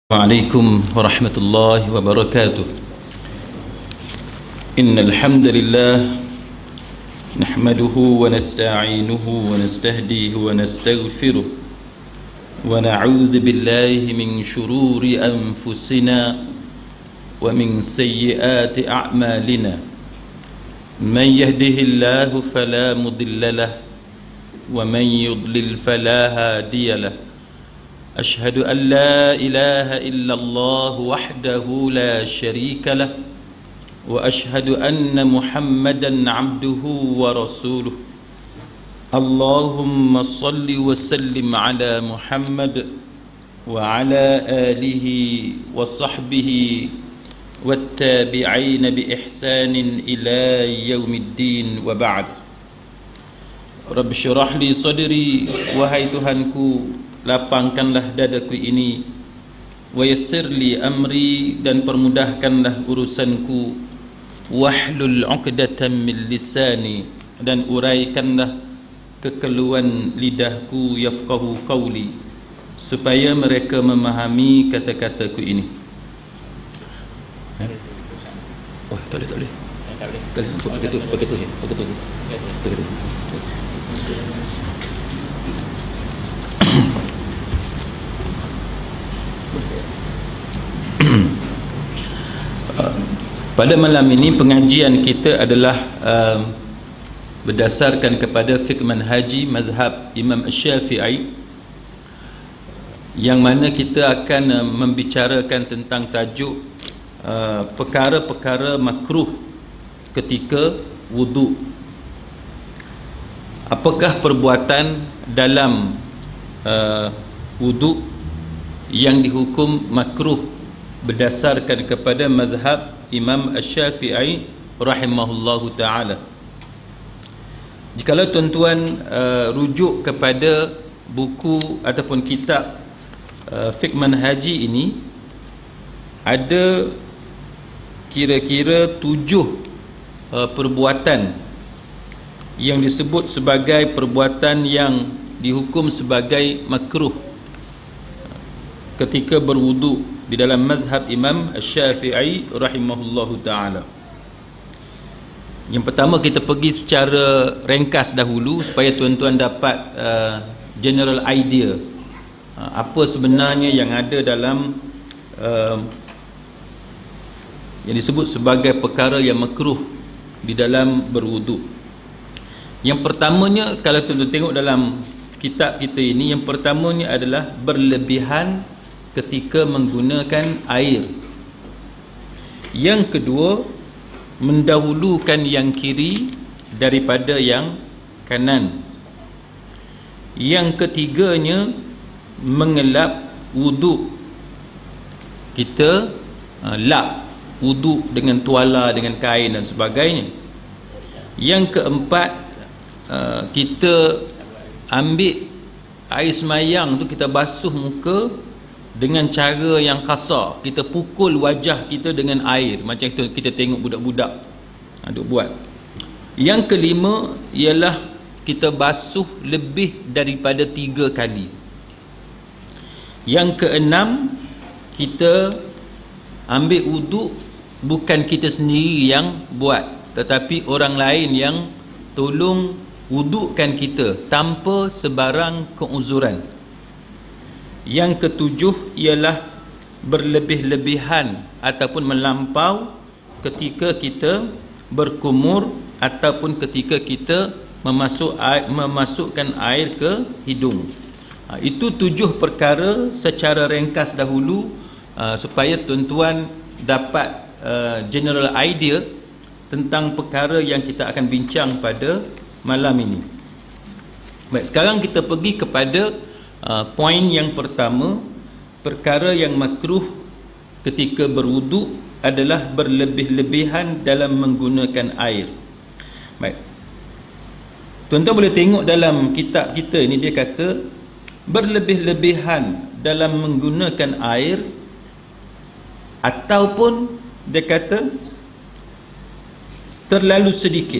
Assalamualaikum warahmatullahi wabarakatuh. Innal hamdalillah nahmaduhu wa nasta'inuhu wa nastahdihi wa nastaghfiruh wa na'udzu billahi min shururi anfusina wa min sayyiati a'malina. Man yahdihillahu fala mudilla lahu wa man yudlil fala hadiya lahu. أشهد أن لا إله إلا الله وحده لا شريك له وأشهد أن محمدا عبده ورسوله. اللهم صل وسلم على محمد وعلى آله وصحبه والتابعين بإحسان إلى يوم الدين وبعد. رب اشرح لي صدري وهai Tuhanku, lapangkanlah dadaku ini, wa yassirli amri, dan permudahkanlah urusanku, wahlul 'uqdatam min lisani, dan uraikanlah kekeluhan lidahku, yafqahu qawli, supaya mereka memahami kata-kataku ini. Oh, tak boleh. Begitu. Pada malam ini pengajian kita adalah berdasarkan kepada fiqh manhaji mazhab Imam Syafi'i, yang mana kita akan membicarakan tentang tajuk perkara-perkara makruh ketika wudu. Apakah perbuatan dalam wudu yang dihukum makruh berdasarkan kepada mazhab Imam Syafi'i rahimahullahu ta'ala. Jikalau tuan-tuan rujuk kepada buku ataupun kitab fiqh manhaji ini, ada kira-kira 7 perbuatan yang disebut sebagai perbuatan yang dihukum sebagai makruh ketika berwudu di dalam mazhab Imam Syafi'i rahimahullahu ta'ala. Yang pertama, kita pergi secara ringkas dahulu supaya tuan-tuan dapat general idea apa sebenarnya yang ada dalam yang disebut sebagai perkara yang makruh di dalam berwudu. Yang pertamanya, kalau tuan-tuan tengok dalam kitab kita ini, yang pertamanya adalah berlebihan ketika menggunakan air. Yang kedua, mendahulukan yang kiri daripada yang kanan. Yang ketiganya, mengelap wudu. Kita lap wudu dengan tuala, dengan kain dan sebagainya. Yang keempat, kita ambil air semayang tu, kita basuh muka dengan cara yang kasar. Kita pukul wajah kita dengan air, macam itu kita tengok budak-budak duk buat. Yang kelima ialah kita basuh lebih daripada 3 kali. Yang keenam, kita ambil wuduk, bukan kita sendiri yang buat, tetapi orang lain yang tolong wudukkan kita tanpa sebarang keuzuran. Yang ketujuh ialah berlebih-lebihan ataupun melampau ketika kita berkumur ataupun ketika kita memasukkan air ke hidung. Itu 7 perkara secara ringkas dahulu, supaya tuan-tuan dapat general idea tentang perkara yang kita akan bincang pada malam ini. Baik, sekarang kita pergi kepada poin yang pertama. Perkara yang makruh ketika berwudu adalah berlebih-lebihan dalam menggunakan air. Baik, tuan-tuan boleh tengok dalam kitab kita ini, dia kata berlebih-lebihan dalam menggunakan air, ataupun dia kata terlalu sedikit.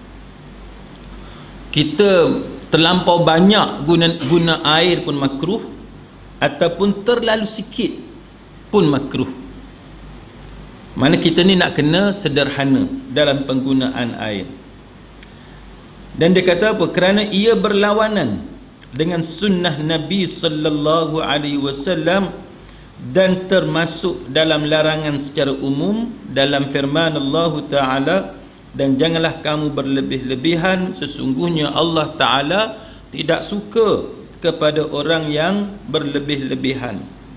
Kita terlampau banyak guna air pun makruh, ataupun terlalu sikit pun makruh. Mana kita ni nak kena sederhana dalam penggunaan air. Dan dia kata apa? Kerana ia berlawanan dengan sunnah Nabi sallallahu alaihi wasallam dan termasuk dalam larangan secara umum dalam firman Allah Ta'ala, dan janganlah kamu berlebih-lebihan, sesungguhnya Allah Ta'ala tidak suka kepada orang yang berlebih-lebihan.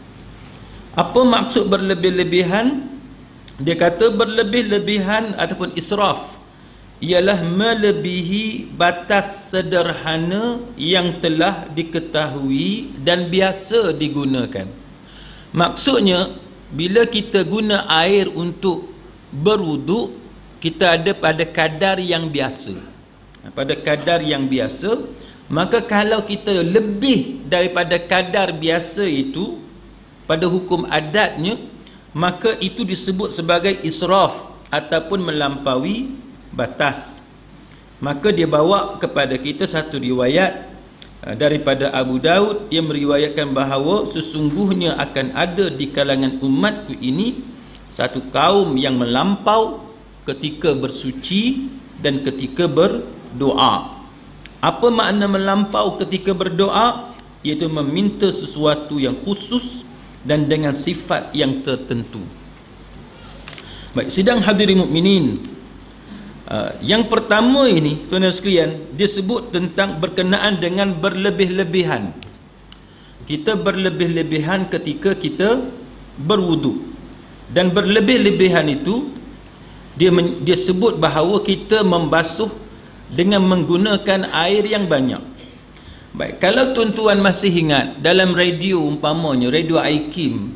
Apa maksud berlebih-lebihan? Dia kata berlebih-lebihan ataupun israf ialah melebihi batas sederhana yang telah diketahui dan biasa digunakan. Maksudnya, bila kita guna air untuk berwuduk, kita ada pada kadar yang biasa. Pada kadar yang biasa, maka kalau kita lebih daripada kadar biasa itu, pada hukum adatnya, maka itu disebut sebagai israf ataupun melampaui batas. Maka dia bawa kepada kita satu riwayat daripada Abu Daud yang meriwayatkan bahawa sesungguhnya akan ada di kalangan umatku ini satu kaum yang melampau ketika bersuci dan ketika berdoa. Apa makna melampau ketika berdoa? Iaitu meminta sesuatu yang khusus dan dengan sifat yang tertentu. Baik, sidang hadirin mukminin, yang pertama ini tuan-tuan sekalian, dia sebut tentang berkenaan dengan berlebih-lebihan. Kita berlebih-lebihan ketika kita berwuduk, dan berlebih-lebihan itu dia sebut bahawa kita membasuh dengan menggunakan air yang banyak. Baik, kalau tuan-tuan masih ingat dalam radio, umpamanya radio IKIM,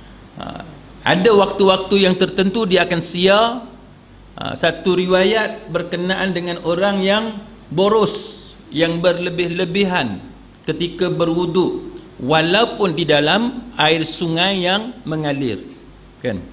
ada waktu-waktu yang tertentu dia akan siar satu riwayat berkenaan dengan orang yang boros, yang berlebih-lebihan ketika berwuduk walaupun di dalam air sungai yang mengalir, kan?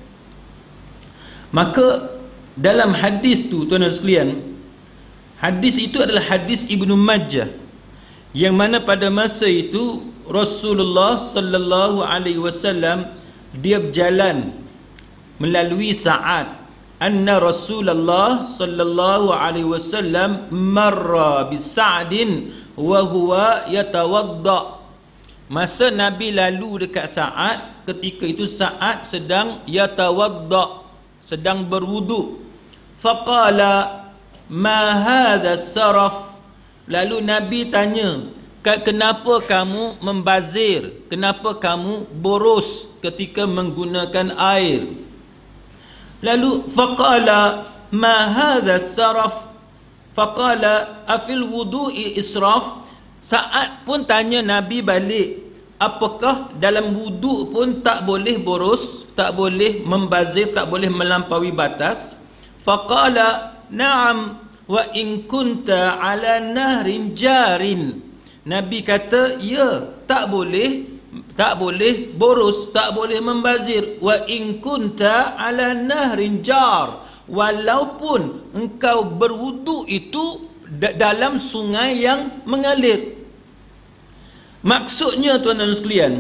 Maka dalam hadis tu tuan-tuan sekalian, hadis itu adalah hadis Ibnu Majah, yang mana pada masa itu Rasulullah sallallahu alaihi wasallam dia berjalan melalui Sa'ad. Anna Rasulullah sallallahu alaihi wasallam marra bi Sa'din wa huwa yatawadda. Masa Nabi lalu dekat Sa'ad, ketika itu Sa'ad sedang yatawadda, sedang berwuduk. Faqala ma hadha saraf. Lalu Nabi tanya, kenapa kamu membazir? Kenapa kamu boros ketika menggunakan air? Lalu faqala ma hadha saraf? Faqala afil wudu'i israf? Sa'ad pun tanya Nabi balik, apakah dalam wuduk pun tak boleh boros, tak boleh membazir, tak boleh melampaui batas? Faqala na'am wa in kunta ala nahrin jarin. Nabi kata, ya, tak boleh boros, tak boleh membazir. Wa in kunta ala nahrin jar, walaupun engkau berwuduk itu dalam sungai yang mengalir. Maksudnya tuan-tuan sekalian,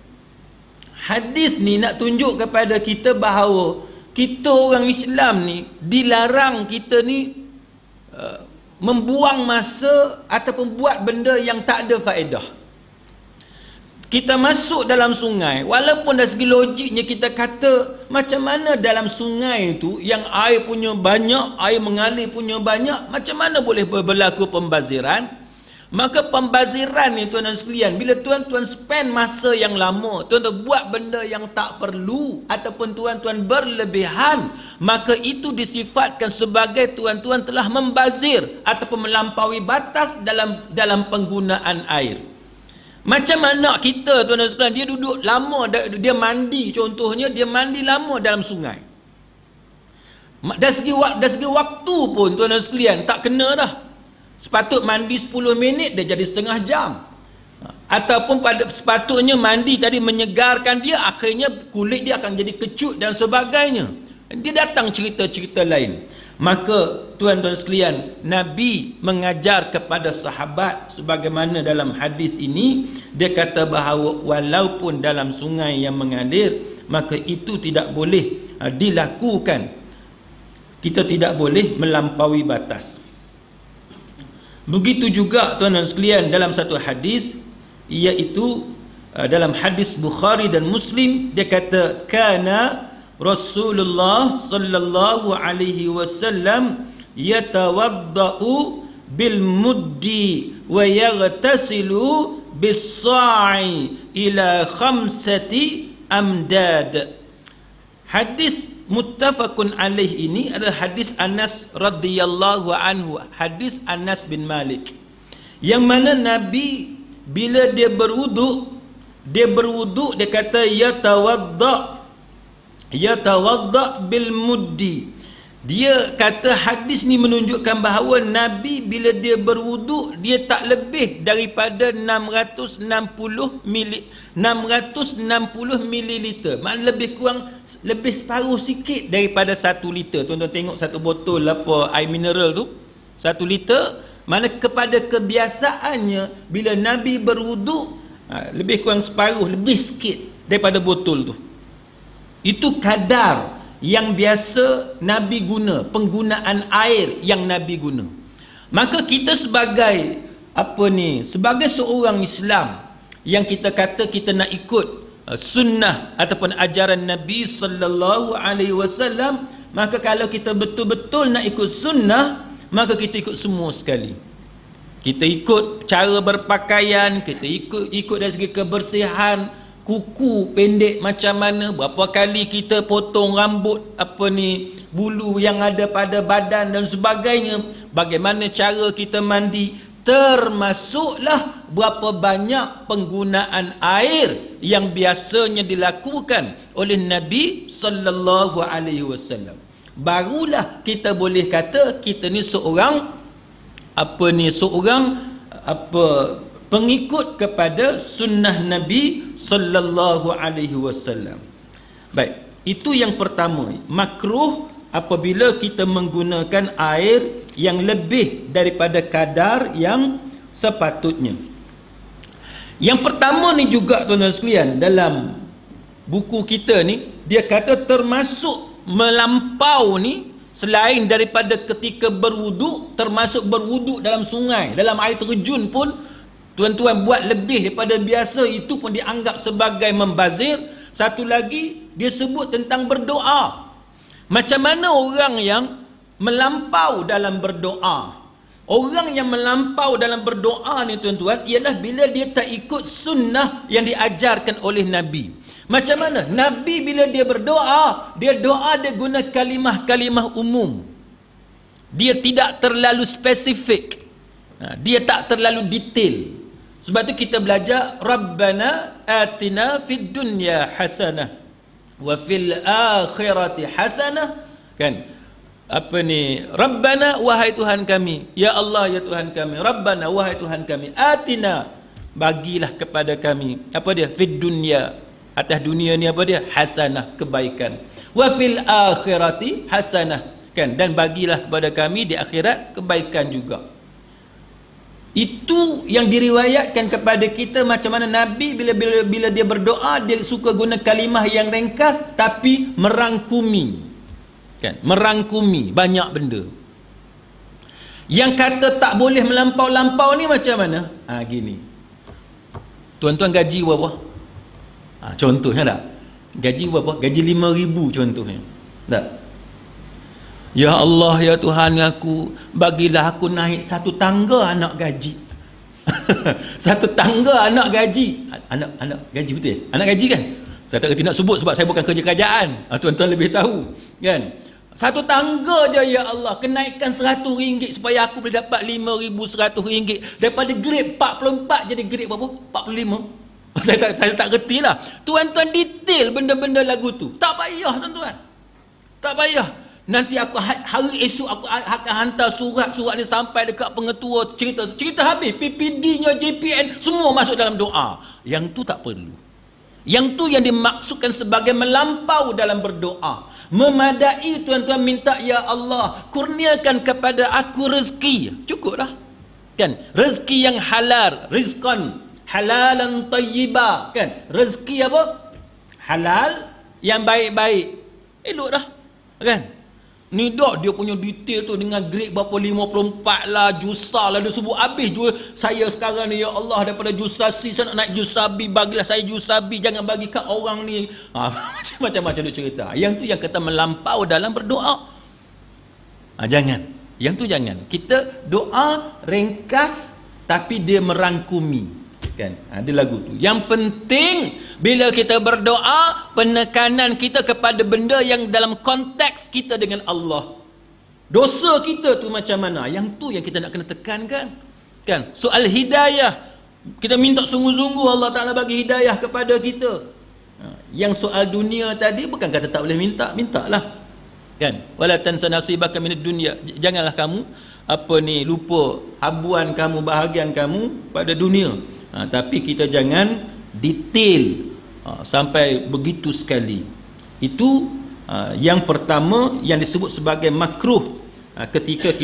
hadis ni nak tunjuk kepada kita bahawa kita orang Islam ni dilarang kita ni membuang masa ataupun buat benda yang tak ada faedah. Kita masuk dalam sungai, walaupun dari segi logiknya kita kata macam mana dalam sungai itu yang air punya banyak, air mengalir punya banyak, macam mana boleh berlaku pembaziran? Maka pembaziran ni tuan-tuan sekalian, bila tuan-tuan spend masa yang lama, tuan-tuan buat benda yang tak perlu ataupun tuan-tuan berlebihan, maka itu disifatkan sebagai tuan-tuan telah membazir ataupun melampaui batas dalam penggunaan air. Macam mana kita tuan-tuan sekalian, dia duduk lama, dia mandi, contohnya dia mandi lama dalam sungai. Dari segi waktu pun tuan-tuan sekalian tak kena dah. Sepatut mandi 10 minit dia jadi setengah jam. Ataupun sepatutnya mandi tadi menyegarkan dia, akhirnya kulit dia akan jadi kecut dan sebagainya. Dia datang cerita-cerita lain. Maka tuan-tuan sekalian, Nabi mengajar kepada sahabat sebagaimana dalam hadis ini, dia kata bahawa walaupun dalam sungai yang mengalir, maka itu tidak boleh dilakukan. Kita tidak boleh melampaui batas. Begitu juga tuan-tuan sekalian dalam satu hadis, iaitu dalam hadis Bukhari dan Muslim, dia kata kana Rasulullah sallallahu alaihi wasallam yatawaddau bil muddi wa yaghtasilu bis sa'i ila khamsati amdad. Hadis muttafaqun alaih ini adalah hadis Anas radhiyallahu anhu, hadis Anas bin Malik, yang mana Nabi bila dia berwuduk dia kata yatawadda bil muddi. Dia kata hadis ni menunjukkan bahawa Nabi bila dia berwuduk, dia tak lebih daripada 660 mililiter. Maknanya lebih separuh sikit daripada 1 liter. Tuan-tuan tengok satu botol air mineral tu 1 liter, mana kepada kebiasaannya bila Nabi berwuduk, lebih kurang separuh, lebih sikit daripada botol tu. Itu kadar yang biasa Nabi guna, penggunaan air yang Nabi guna. Maka kita sebagai sebagai seorang Islam yang kita kata kita nak ikut sunnah ataupun ajaran Nabi sallallahu alaihi wasallam, maka kalau kita betul-betul nak ikut sunnah, maka kita ikut semua sekali. Kita ikut cara berpakaian, kita ikut dari segi kebersihan, kuku pendek macam mana, berapa kali kita potong rambut, bulu yang ada pada badan dan sebagainya, bagaimana cara kita mandi, termasuklah berapa banyak penggunaan air yang biasanya dilakukan oleh Nabi sallallahu alaihi wasallam. Barulah kita boleh kata kita ni seorang pengikut kepada sunnah Nabi sallallahu alaihi wasallam. Baik, itu yang pertama, makruh apabila kita menggunakan air yang lebih daripada kadar yang sepatutnya. Yang pertama ni juga tuan-tuan sekalian, dalam buku kita ni dia kata termasuk melampau ni, selain daripada ketika berwuduk, termasuk berwuduk dalam sungai, dalam air terjun pun tuan-tuan buat lebih daripada biasa, itu pun dianggap sebagai membazir. Satu lagi dia sebut tentang berdoa. Macam mana orang yang melampau dalam berdoa? Orang yang melampau dalam berdoa ni tuan-tuan, ialah bila dia tak ikut sunnah yang diajarkan oleh Nabi. Macam mana? Nabi bila dia berdoa, dia guna kalimah-kalimah umum. Dia tidak terlalu spesifik. Dia tak terlalu detail. Sebab tu kita belajar Rabbana atina fid dunya hasanah wa fil akhirati hasanah, kan? Rabbana, wahai Tuhan kami, ya Allah ya Tuhan kami, Rabbana, wahai Tuhan kami, atina, bagilah kepada kami fid dunya, atas dunia ni hasanah, kebaikan, wa fil akhirati hasanah, kan, dan bagilah kepada kami di akhirat kebaikan juga. Itu yang diriwayatkan kepada kita macam mana Nabi bila dia berdoa, dia suka guna kalimah yang ringkas tapi merangkumi, kan, merangkumi banyak benda. Yang kata tak boleh melampau-lampau ni macam mana? Gini, tuan-tuan gaji berapa? Contohnya tak, gaji berapa? Gaji 5,000 contohnya, tak? Ya Allah ya Tuhan aku, bagilah aku naik 1 tangga anak gaji. 1 tangga anak gaji. Anak gaji betul? Anak gaji kan? Saya tak kerti nak sebut sebab saya bukan kerja kerajaan. Tuan-tuan lebih tahu, kan? 1 tangga je ya Allah, kenaikan RM100 supaya aku boleh dapat RM5,100. Daripada grade 44 jadi grade berapa? 45. Saya tak kerti lah. Tuan-tuan detail benda-benda lagu tu. Tak payah tuan-tuan, tak payah. Nanti hari esok aku akan hantar surat ni sampai dekat pengetua, cerita habis, PPD-nya, JPN semua masuk dalam doa. Yang tu tak perlu. Yang tu yang dimaksudkan sebagai melampau dalam berdoa. Memadai tuan-tuan minta, ya Allah kurniakan kepada aku rezeki, cukup dah, kan? Rezeki yang halal, rizqan halalan tayyiba, kan? Rezeki apa? Halal yang baik-baik, elok dah, kan? Ni dah dia punya detail tu dengan grade berapa 54 lah, jusa lah, dia sebut habis tu. Saya sekarang ni, ya Allah, daripada jusa C saya nak naik jusa B, bagilah saya jusa B, jangan bagi kat orang ni. Macam-macam dia cerita. Yang tu yang kata melampau dalam berdoa. Jangan. Yang tu jangan. Kita doa ringkas tapi dia merangkumi. Kan? Ada lagu tu. Yang penting bila kita berdoa, penekanan kita kepada benda yang dalam konteks kita dengan Allah. Dosa kita tu macam mana? Yang tu yang kita nak kena tekankan. Kan? Soal hidayah, kita minta sungguh-sungguh Allah Ta'ala bagi hidayah kepada kita. Yang soal dunia tadi bukan kata tak boleh minta, mintalah. Kan? Wala tansa nasibaka minad dunya. Janganlah kamu lupa habuan kamu, bahagian kamu pada dunia. Tapi kita jangan detail sampai begitu sekali. Itu yang pertama yang disebut sebagai makruh ketika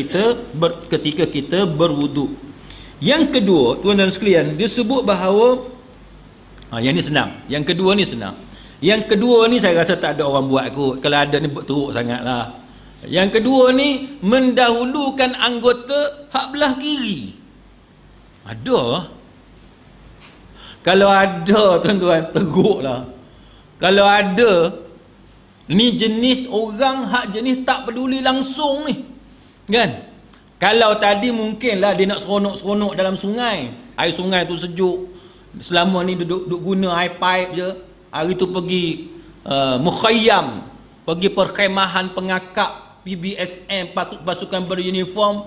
kita berwuduk. Yang kedua, tuan dan sekalian, disebut bahawa yang ni senang. Yang kedua ni senang. Yang kedua ni saya rasa tak ada orang buat kot. Kalau ada ni teruk sangatlah. Yang kedua ni mendahulukan anggota hak belah kiri. Ada. Kalau ada, tuan-tuan, teruklah. Kalau ada, ni jenis orang hak jenis tak peduli langsung ni. Kan? Kalau tadi mungkinlah dia nak seronok-seronok dalam sungai. Air sungai tu sejuk. Selama ni duduk guna air pipe je. Hari tu pergi mukhayyam, pergi perkhemahan pengakap PBSM, pasukan beruniform.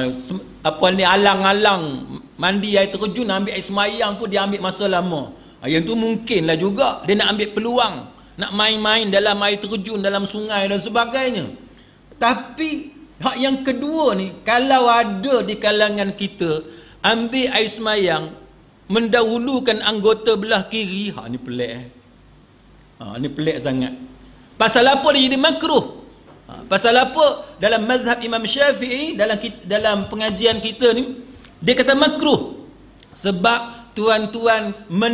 Alang-alang mandi air terjun, ambil air semayang pun dia ambil masa lama. Yang tu mungkinlah juga dia nak ambil peluang, nak main-main dalam air terjun, dalam sungai dan sebagainya. Tapi hak yang kedua ni, kalau ada di kalangan kita ambil air semayang mendahulukan anggota belah kiri, ni pelik. Ni pelik sangat. Pasal apa dia jadi makruh? Pasal apa? Dalam mazhab Imam Syafi'i, dalam pengajian kita ni, dia kata makruh sebab tuan-tuan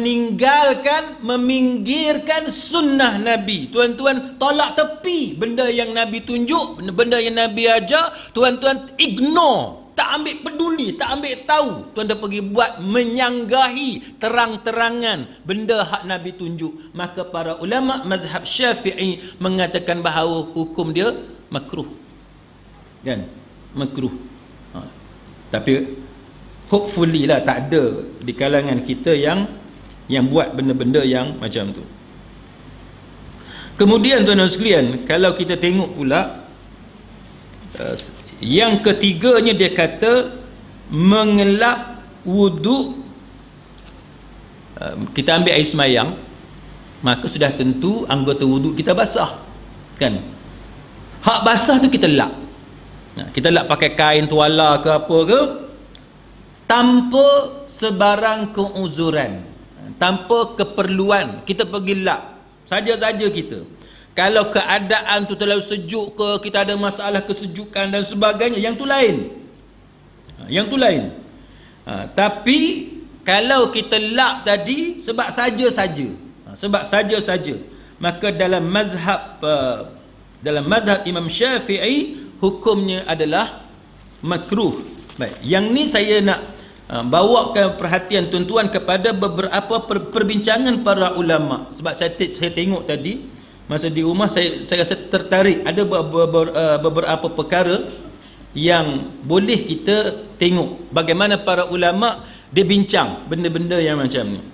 meminggirkan sunnah Nabi. Tuan-tuan tolak tepi benda yang Nabi tunjuk, benda yang Nabi ajar, tuan-tuan ignore, tak ambil peduli, tak ambil tahu. Tuan-tuan pergi buat, menyanggahi terang-terangan benda hak Nabi tunjuk. Maka para ulama mazhab Syafi'i mengatakan bahawa hukum dia makruh. Kan? Makruh. Tapi hopefully lah tak ada di kalangan kita yang buat benda-benda yang macam tu. Kemudian tuan-tuan sekalian, kalau kita tengok pula yang ketiganya, dia kata mengelap wuduk. Kita ambil air semayang, maka sudah tentu anggota wuduk kita basah. Kan? Hak basah tu kita lap. Kita lap pakai kain tuala ke apa ke, tanpa sebarang keuzuran, tanpa keperluan, kita pergi lap saja-saja kita. Kalau keadaan tu terlalu sejuk ke, kita ada masalah kesejukan dan sebagainya, yang tu lain. Yang tu lain. Tapi kalau kita lap tadi sebab saja-saja, sebab saja-saja, maka dalam mazhab Imam Syafi'i hukumnya adalah makruh. Baik, yang ni saya nak bawakan perhatian tuan-tuan kepada beberapa perbincangan para ulama. Sebab saya tengok tadi masa di rumah, saya rasa tertarik. Ada beberapa perkara yang boleh kita tengok bagaimana para ulama dia bincang benda-benda yang macam ni.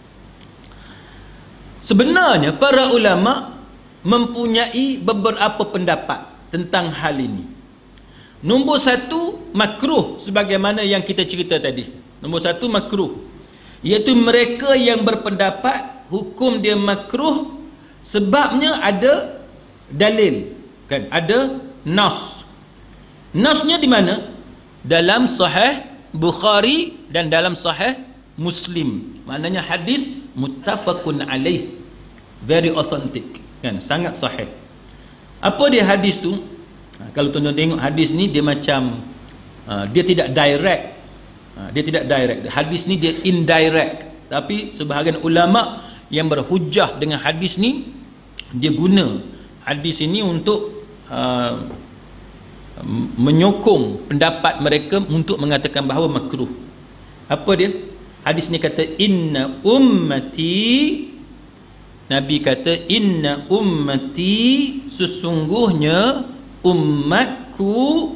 Sebenarnya para ulama mempunyai beberapa pendapat tentang hal ini. Nombor satu, makruh, sebagaimana yang kita cerita tadi. Nombor satu, makruh, iaitu mereka yang berpendapat hukum dia makruh sebabnya ada dalil, kan? Ada nas. Nasnya di mana? Dalam Sahih Bukhari dan dalam Sahih Muslim. Maknanya hadis muttafaqun alaih, very authentic, kan? Sangat sahih. Apa dia hadis tu? Kalau tuan-tuan tengok hadis ni, dia macam dia tidak direct. Dia tidak direct. Hadis ni dia indirect. Tapi sebahagian ulama yang berhujjah dengan hadis ni, dia guna hadis ini untuk menyokong pendapat mereka untuk mengatakan bahawa makruh. Apa dia? Hadis ni kata inna ummati, Nabi kata inna ummati, sesungguhnya umatku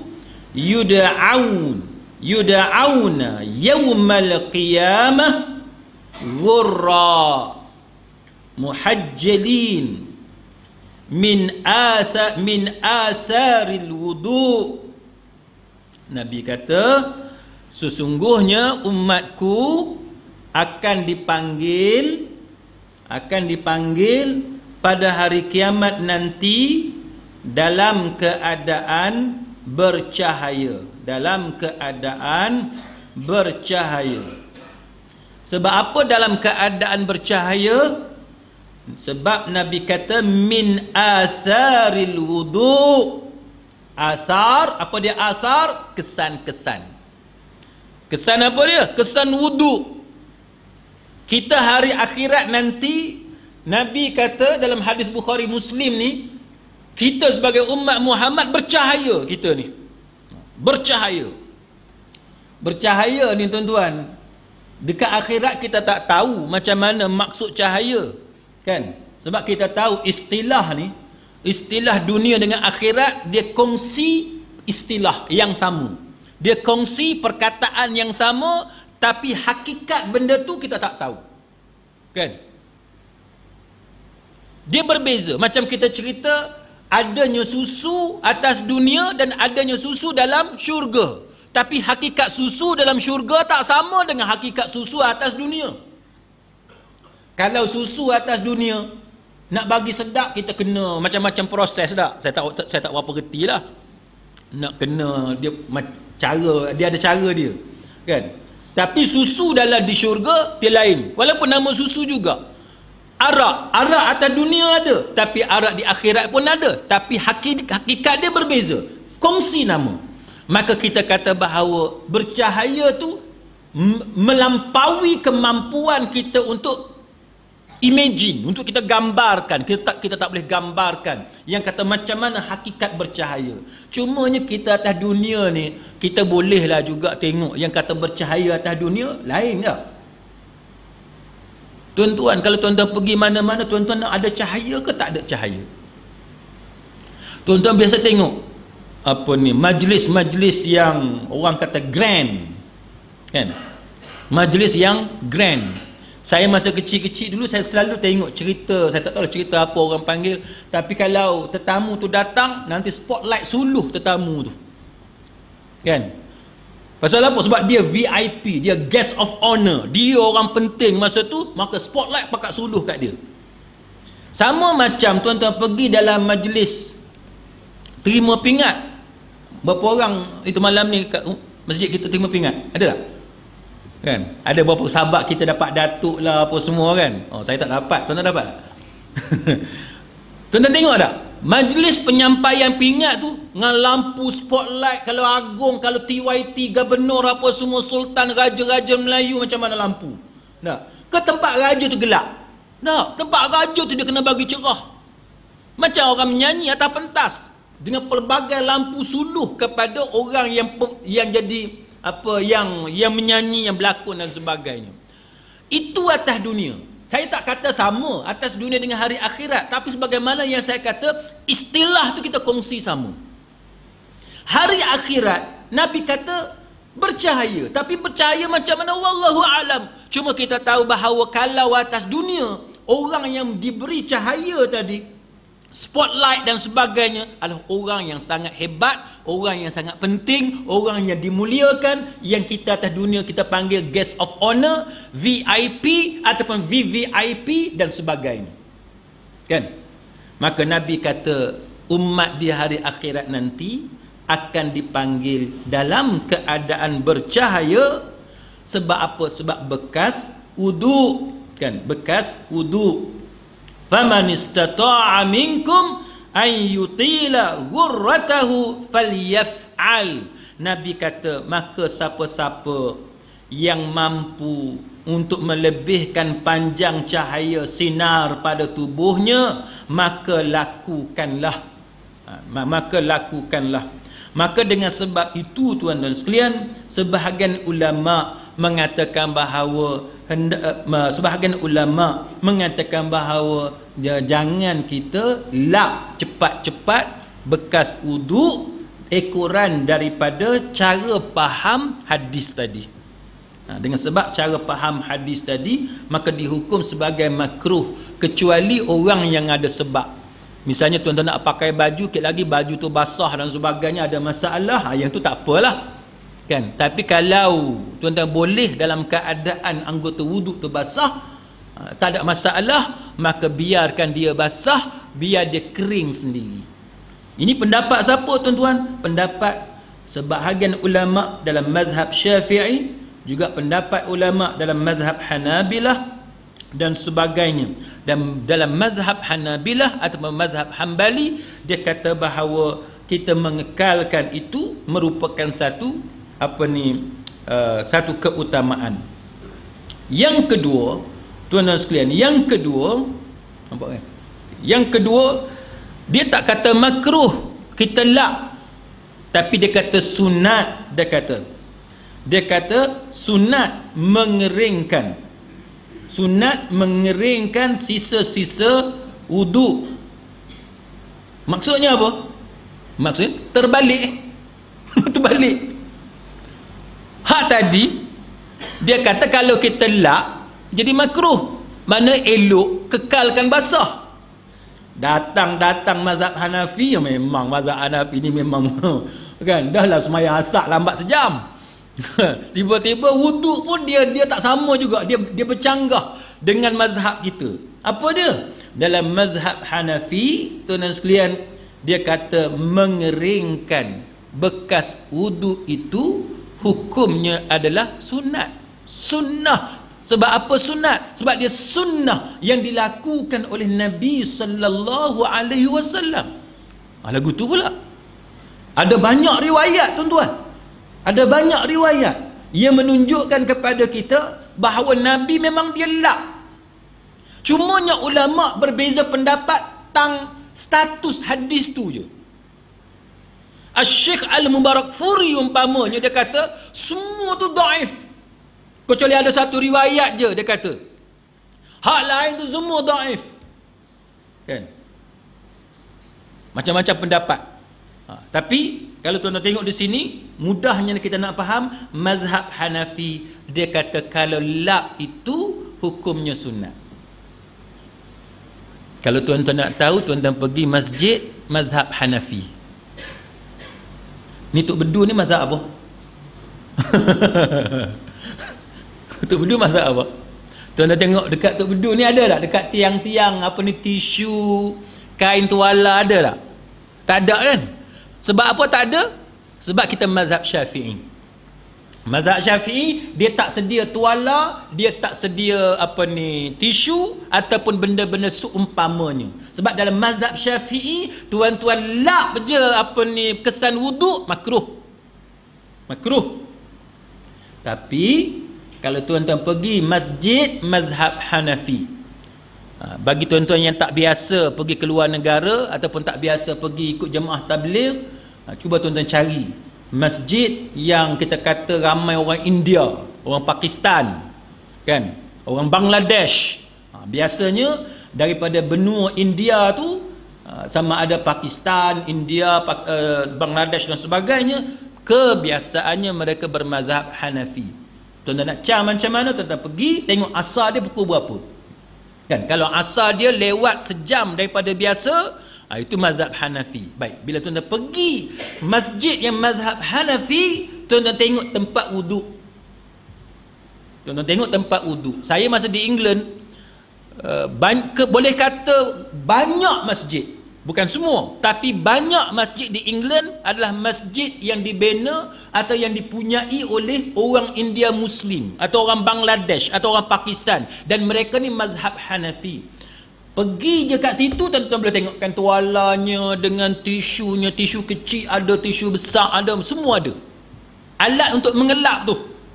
yuda'auna yawmal qiyamah ghurra muhajjalin min atharil wudu. Nabi kata sesungguhnya umatku akan dipanggil pada hari kiamat nanti dalam keadaan bercahaya, Sebab apa dalam keadaan bercahaya? Sebab Nabi kata min atharil wudu. Athar, apa dia athar? Kesan-kesan. Kesan apa dia? Kesan wudu. Kita hari akhirat nanti, Nabi kata dalam hadis Bukhari Muslim ni, kita sebagai umat Muhammad bercahaya, kita ni bercahaya ni tuan-tuan. Dekat akhirat kita tak tahu macam mana maksud cahaya, kan? Sebab kita tahu istilah ni, istilah dunia dengan akhirat, dia kongsi istilah yang sama, dia kongsi perkataan yang sama, tapi hakikat benda tu kita tak tahu, kan? Dia berbeza. Macam kita cerita adanya susu atas dunia dan adanya susu dalam syurga, tapi hakikat susu dalam syurga tak sama dengan hakikat susu atas dunia. Kalau susu atas dunia nak bagi sedap, kita kena macam-macam proses dah. Saya tak berapa reti lah. Nak kena dia cara, dia ada cara dia, kan? Tapi susu dalam di syurga dia lain, walaupun nama susu juga. Arak atas dunia ada, tapi arak di akhirat pun ada, tapi hakikat dia berbeza, kongsi nama. Maka kita kata bahawa bercahaya tu melampaui kemampuan kita untuk imagine, untuk kita gambarkan. Kita tak boleh gambarkan yang kata macam mana hakikat bercahaya. Cumanya kita atas dunia ni, kita bolehlah juga tengok yang kata bercahaya atas dunia lain tak? Tuan-tuan, kalau tuan-tuan pergi mana-mana, tuan-tuan nak ada cahaya ke tak ada cahaya? Tuan-tuan biasa tengok apa ni, majlis-majlis yang orang kata grand, kan? Majlis yang grand. Saya masa kecil-kecil dulu, saya selalu tengok cerita, saya tak tahu cerita apa orang panggil, tapi kalau tetamu tu datang, nanti spotlight suluh tetamu tu, kan? Pasal apa? Sebab dia VIP, dia guest of honor, dia orang penting masa tu, maka spotlight pakat suluh kat dia. Sama macam tuan-tuan pergi dalam majlis terima pingat. Berapa orang itu malam ni kat masjid kita terima pingat? Ada tak? Kan? Ada berapa sahabat kita dapat datuk lah apa semua, kan? Oh, saya tak dapat. Tuan-tuan dapat tak? Tuan-tuan tengok tak? Majlis penyampaian pingat tu dengan lampu spotlight, kalau agung, kalau TYT, gubernur apa semua, sultan, raja-raja Melayu, macam mana lampu? Tak? Ke tempat raja tu gelap? Tak, tempat raja tu dia kena bagi cerah. Macam orang menyanyi atas pentas dengan pelbagai lampu suluh kepada orang yang jadi apa, yang menyanyi, yang berlakon dan sebagainya. Itu atas dunia. Saya tak kata sama atas dunia dengan hari akhirat, tapi sebagaimana yang saya kata, istilah tu kita kongsi sama. Hari akhirat Nabi kata bercahaya, tapi bercahaya macam mana wallahu alam. Cuma kita tahu bahawa kalau atas dunia, orang yang diberi cahaya tadi, spotlight dan sebagainya, adalah orang yang sangat hebat, orang yang sangat penting, orang yang dimuliakan, yang kita atas dunia kita panggil guest of honor, VIP ataupun VVIP dan sebagainya, kan? Maka Nabi kata umat di hari akhirat nanti akan dipanggil dalam keadaan bercahaya. Sebab apa? Sebab bekas wudu, kan? Bekas wudu. Faman istata'a minkum an yutila ghurratahu falyaf'al. Nabi kata, maka siapa-siapa yang mampu untuk melebihkan panjang cahaya sinar pada tubuhnya, maka lakukanlah. Maka dengan sebab itu, tuan dan sekalian, sebahagian ulama mengatakan bahawa jangan kita lap cepat-cepat bekas wuduk ekoran daripada cara faham hadis tadi. Dengan sebab cara faham hadis tadi, maka dihukum sebagai makruh, kecuali orang yang ada sebab. Misalnya tuan-tuan nak pakai baju, sikit lagi baju tu basah dan sebagainya, ada masalah, yang tu tak apalah, kan? Tapi kalau tuan-tuan boleh dalam keadaan anggota wuduk tu basah, tak ada masalah, maka biarkan dia basah, biar dia kering sendiri. Ini pendapat siapa, tuan-tuan? Pendapat sebahagian ulama dalam mazhab Syafi'i, juga pendapat ulama dalam mazhab Hanabilah dan sebagainya. Dan dalam mazhab Hanabilah atau mazhab Hambali, dia kata bahawa kita mengekalkan itu merupakan satu satu keutamaan. Yang kedua, tuan-tuan sekalian, yang kedua, nampak kan? Yang kedua, dia tak kata makruh kita lap, tapi dia kata sunat. Dia kata sunat mengeringkan. Sunat mengeringkan sisa-sisa wuduk. Maksudnya apa? Maksudnya terbalik. Terbalik. Hak tadi dia kata kalau kita lap jadi makruh, mana elok kekalkan basah. Datang mazhab Hanafi, memang mazhab Hanafi ni memang kan, dahlah sembahyang asar lambat sejam. Tiba-tiba wuduk pun dia tak sama juga, dia bercanggah dengan mazhab kita. Apa dia? Dalam mazhab Hanafi, tuan-tuan sekalian, dia kata mengeringkan bekas wuduk itu hukumnya adalah sunat. Sunnah. Sebab apa sunat? Sebab dia sunnah yang dilakukan oleh Nabi sallallahu alaihi wasallam. Lagu tu pula. Ada banyak riwayat, tuan-tuan. Ada banyak riwayat yang menunjukkan kepada kita bahawa Nabi memang dia lap. Cumanya ulama berbeza pendapat tentang status hadis tu je. Asy-Syaikh Al-Mubarakfuri umpamanya, dia kata semua tu dhaif, kecuali ada satu riwayat je, dia kata. Hak lain tu semua dhaif. Kan? Macam-macam pendapat. Tapi kalau tuan-tuan tengok di sini, mudahnya kita nak faham, mazhab Hanafi dia kata kalau lap itu hukumnya sunat. Kalau tuan-tuan nak tahu, tuan-tuan pergi masjid mazhab Hanafi. Ni Tok Bedu ni mazhab apa? Tok Bedu mazhab apa? Tuan-tuan tengok dekat Tok Bedu ni ada tak? Dekat tiang-tiang apa ni, tisu, kain tuala ada tak? Tak ada kan? Sebab apa tak ada? Sebab kita mazhab Syafi'i. Mazhab Syafi'i, dia tak sedia tuala, dia tak sedia tisu ataupun benda-benda seumpamanya. Sebab dalam mazhab Syafi'i, tuan-tuan lap je kesan wuduk, makruh. Makruh. Tapi kalau tuan-tuan pergi masjid mazhab Hanafi, bagi tuan-tuan yang tak biasa pergi keluar negara ataupun tak biasa pergi ikut jemaah tabligh, cuba tuan-tuan cari masjid yang kita kata ramai orang India, orang Pakistan, kan, orang Bangladesh. Biasanya daripada benua India tu, sama ada Pakistan, India, Bangladesh dan sebagainya, kebiasaannya mereka bermazhab Hanafi. Tuan-tuan nak cari macam mana, tuan-tuan pergi tengok asar dia pukul berapa. Kan, kalau asar dia lewat sejam daripada biasa, itu mazhab Hanafi. Baik, bila tuan-tuan pergi masjid yang mazhab Hanafi, tuan-tuan tengok tempat wuduk. Tuan-tuan tengok tempat wuduk. Saya masa di England, boleh kata banyak masjid, bukan semua, tapi banyak masjid di England adalah masjid yang dibina atau yang dipunyai oleh orang India Muslim atau orang Bangladesh atau orang Pakistan, dan mereka ni mazhab Hanafi. Pergi je kat situ, tuan-tuan boleh tengokkan tualanya dengan tisunya, tisu kecil ada, tisu besar ada, semua ada. Alat untuk mengelap tu.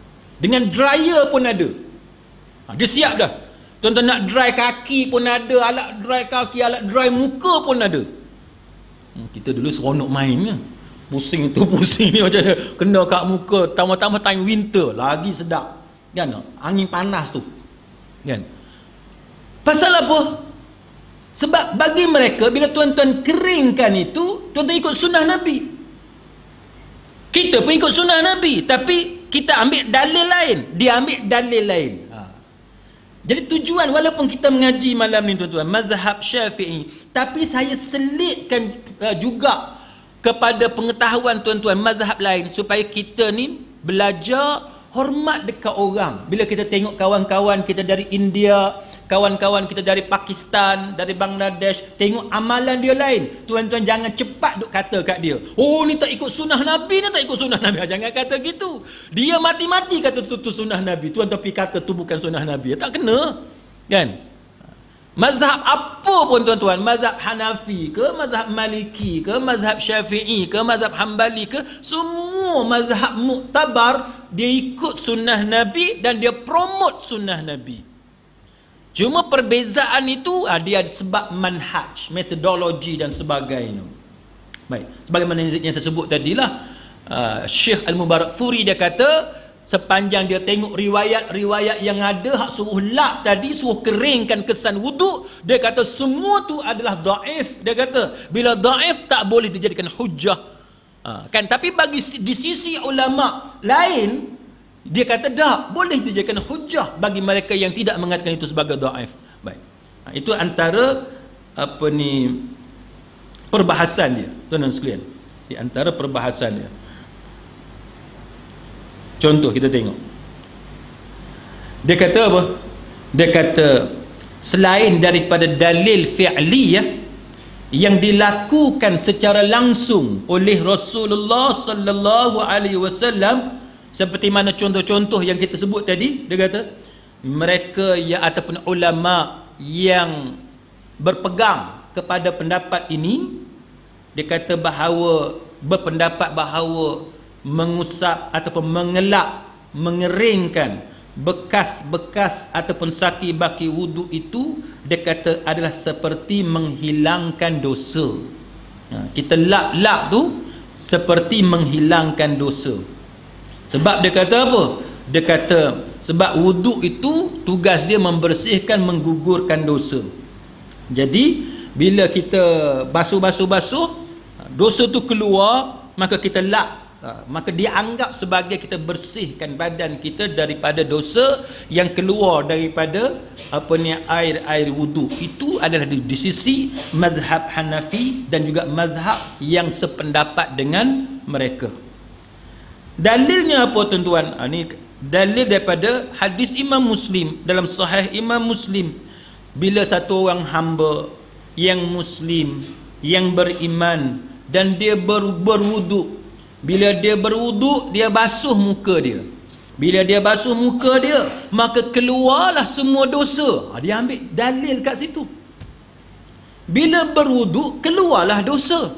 Dengan dryer pun ada. Dia siap dah. Tuan-tuan nak dry kaki pun ada, alat dry kaki, alat dry muka pun ada. Kita dulu seronok mainnya. Pusing tu, pusing ni macam mana. Kena kat muka, tambah-tambah time winter, lagi sedap. Kan? Angin panas tu. Kan? Pasal apa? Sebab bagi mereka, bila tuan-tuan keringkan itu, tuan-tuan ikut sunnah Nabi. Kita pun ikut sunnah Nabi, tapi kita ambil dalil lain, dia ambil dalil lain. Jadi tujuan, walaupun kita mengaji malam ni tuan-tuan, mazhab Syafi'i, tapi saya selitkan juga kepada pengetahuan tuan-tuan mazhab lain, supaya kita ni belajar hormat dekat orang. Bila kita tengok kawan-kawan kita dari India, kawan-kawan kita dari Pakistan, dari Bangladesh, tengok amalan dia lain, tuan-tuan jangan cepat duk kata kat dia, oh ni tak ikut sunnah Nabi, ni tak ikut sunnah Nabi. Jangan kata gitu. Dia mati-mati kata tu sunnah Nabi, tuan-tuan pergi kata tu bukan sunnah Nabi. Tak kena. Kan? Mazhab apa pun tuan-tuan, mazhab Hanafi ke, mazhab Maliki ke, mazhab Syafi'i ke, mazhab Hambali ke, semua mazhab muktabar, dia ikut sunnah Nabi dan dia promote sunnah Nabi. Cuma perbezaan itu dia ada sebab manhaj, metodologi dan sebagainya. Baik, sebagaimana yang saya sebut tadilah, Syekh Al-Mubarakfuri dia kata, sepanjang dia tengok riwayat-riwayat yang ada hak suruh lap tadi, suruh keringkan kesan wuduk, dia kata semua tu adalah dhaif. Dia kata bila dhaif tak boleh dijadikan hujjah. Kan, tapi bagi di sisi ulama lain, dia kata dah boleh dijadikan hujjah bagi mereka yang tidak mengatakan itu sebagai dhaif. Baik. Itu antara perbahasan dia, tuan-tuan sekalian. Di antara perbahasan dia. Contoh kita tengok. Dia kata apa? Dia kata selain daripada dalil fi'liyah yang dilakukan secara langsung oleh Rasulullah sallallahu alaihi wasallam, seperti mana contoh-contoh yang kita sebut tadi, dia kata mereka yang ataupun ulama yang berpegang kepada pendapat ini, dia kata bahawa berpendapat bahawa mengusap ataupun mengelap, mengeringkan bekas-bekas ataupun saki baki wuduk itu, dia kata adalah seperti menghilangkan dosa. Kita lap-lap tu seperti menghilangkan dosa. Sebab dia kata apa? Dia kata sebab wuduk itu tugas dia membersihkan, menggugurkan dosa. Jadi bila kita basuh, dosa tu keluar, maka kita lap, maka dianggap sebagai kita bersihkan badan kita daripada dosa yang keluar daripada air wuduk. Itu adalah di sisi mazhab Hanafi dan juga mazhab yang sependapat dengan mereka. Dalilnya apa tuan-tuan? Ini dalil daripada hadis Imam Muslim, dalam Sahih Imam Muslim. Bila satu orang hamba yang muslim, yang beriman, dan dia berwuduk, bila dia berwuduk, dia basuh muka dia. Bila dia basuh muka dia, maka keluarlah semua dosa. Dia ambil dalil kat situ. Bila berwuduk, keluarlah dosa.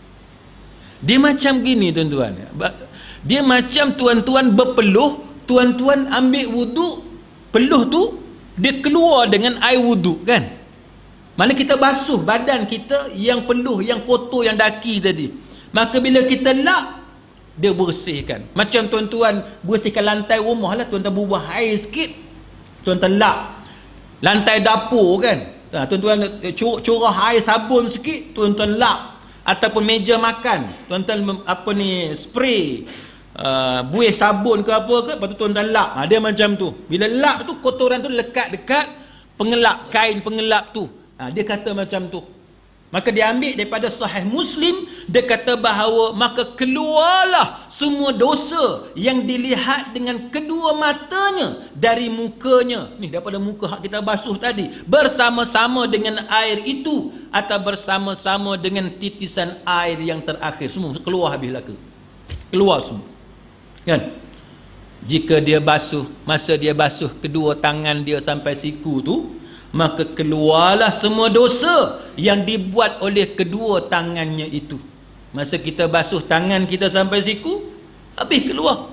Dia macam gini tuan-tuan. Dia macam tuan-tuan berpeluh, tuan-tuan ambil wuduk, peluh tu dia keluar dengan air wuduk, kan? Mana kita basuh badan kita yang peluh, yang kotor, yang daki tadi. Maka bila kita lap, dia bersihkan. Macam tuan-tuan bersihkan lantai rumah lah, tuan-tuan bubuh air sikit, tuan-tuan lap lantai dapur, kan? Tuan-tuan curah air sabun sikit, tuan-tuan lap. Ataupun meja makan, tuan-tuan spray buih sabun ke apa ke, lepas tu tuan-tuan lap. Dia macam tu. Bila lap tu, kotoran tu lekat dekat pengelap, kain pengelap tu. Dia kata macam tu. Maka dia ambil daripada Sahih Muslim, dia kata bahawa maka keluarlah semua dosa yang dilihat dengan kedua matanya dari mukanya. Ni daripada muka hak kita basuh tadi, bersama-sama dengan air itu atau bersama-sama dengan titisan air yang terakhir, semua keluar habis laka. Keluar semua. Kan? Jika dia basuh, masa dia basuh kedua tangan dia sampai siku tu, maka keluarlah semua dosa yang dibuat oleh kedua tangannya itu. Masa kita basuh tangan kita sampai siku, habis keluar.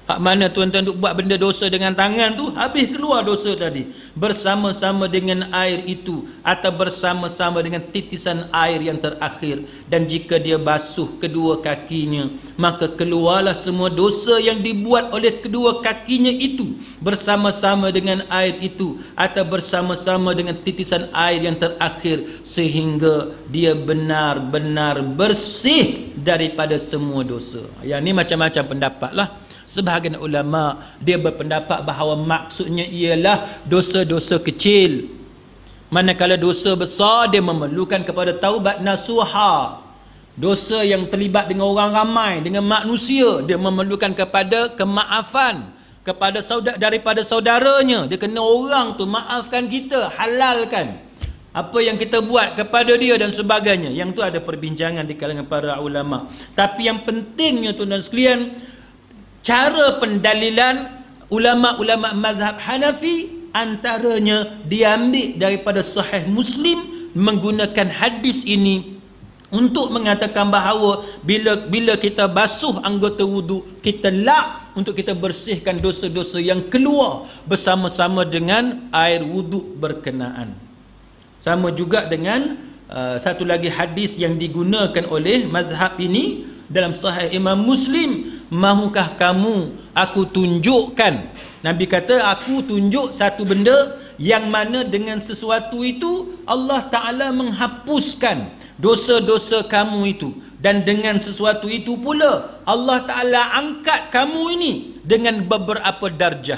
Hak mana tuan-tuan duk buat benda dosa dengan tangan tu, habis keluar dosa tadi. Bersama-sama dengan air itu, atau bersama-sama dengan titisan air yang terakhir. Dan jika dia basuh kedua kakinya, maka keluarlah semua dosa yang dibuat oleh kedua kakinya itu, bersama-sama dengan air itu, atau bersama-sama dengan titisan air yang terakhir, sehingga dia benar-benar bersih daripada semua dosa. Yang ni macam-macam pendapat lah. Sebahagian ulama dia berpendapat bahawa maksudnya ialah dosa-dosa kecil. Manakala dosa besar dia memerlukan kepada taubat nasuha. Dosa yang terlibat dengan orang ramai, dengan manusia, dia memerlukan kepada kemaafan kepada daripada saudaranya. Dia kena orang tu maafkan kita, halalkan apa yang kita buat kepada dia dan sebagainya. Yang tu ada perbincangan di kalangan para ulama. Tapi yang pentingnya tuan-tuan sekalian, cara pendalilan ulama-ulama mazhab Hanafi antaranya diambil daripada Sahih Muslim menggunakan hadis ini untuk mengatakan bahawa bila kita basuh anggota wudu, kita lap untuk kita bersihkan dosa-dosa yang keluar bersama-sama dengan air wudu berkenaan. Sama juga dengan satu lagi hadis yang digunakan oleh mazhab ini dalam Sahih Imam Muslim. Mahukah kamu aku tunjukkan? Nabi kata, aku tunjuk satu benda yang mana dengan sesuatu itu Allah Ta'ala menghapuskan dosa-dosa kamu itu. Dan dengan sesuatu itu pula Allah Ta'ala angkat kamu ini dengan beberapa darjah.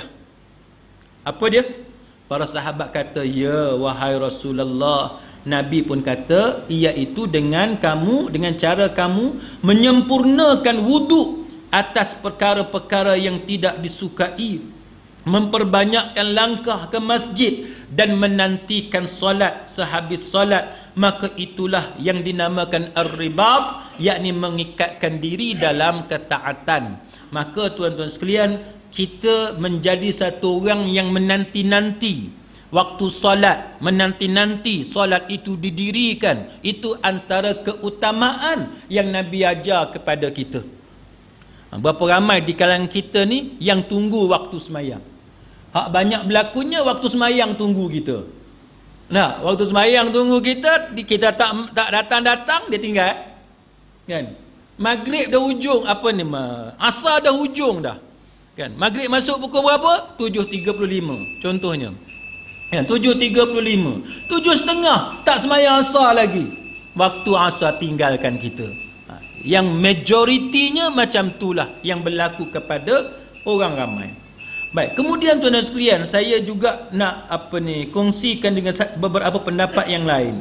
Apa dia? Para sahabat kata, ya wahai Rasulullah. Nabi pun kata, iaitu dengan cara kamu menyempurnakan wuduk atas perkara-perkara yang tidak disukai, memperbanyakkan langkah ke masjid dan menantikan solat sehabis solat, maka itulah yang dinamakan ar-ribat, yakni mengikatkan diri dalam ketaatan. Maka tuan-tuan sekalian, kita menjadi satu orang yang menanti-nanti waktu solat, menanti-nanti solat itu didirikan. Itu antara keutamaan yang Nabi ajar kepada kita. Berapa ramai di kalangan kita ni yang tunggu waktu semayang. Hak banyak berlakunya waktu semayang tunggu kita. Nah, waktu semayang tunggu kita tak datang-datang, dia tinggal. Kan? Maghrib dah hujung, asar dah hujung dah. Kan? Maghrib masuk pukul berapa? 7.35 contohnya. Kan? 7.35. 7.30 tak semayang asar lagi. Waktu asar tinggalkan kita. Yang majoritinya macam itulah yang berlaku kepada orang ramai. Baik, kemudian tuan-tuan sekalian, saya juga nak kongsikan dengan beberapa pendapat yang lain.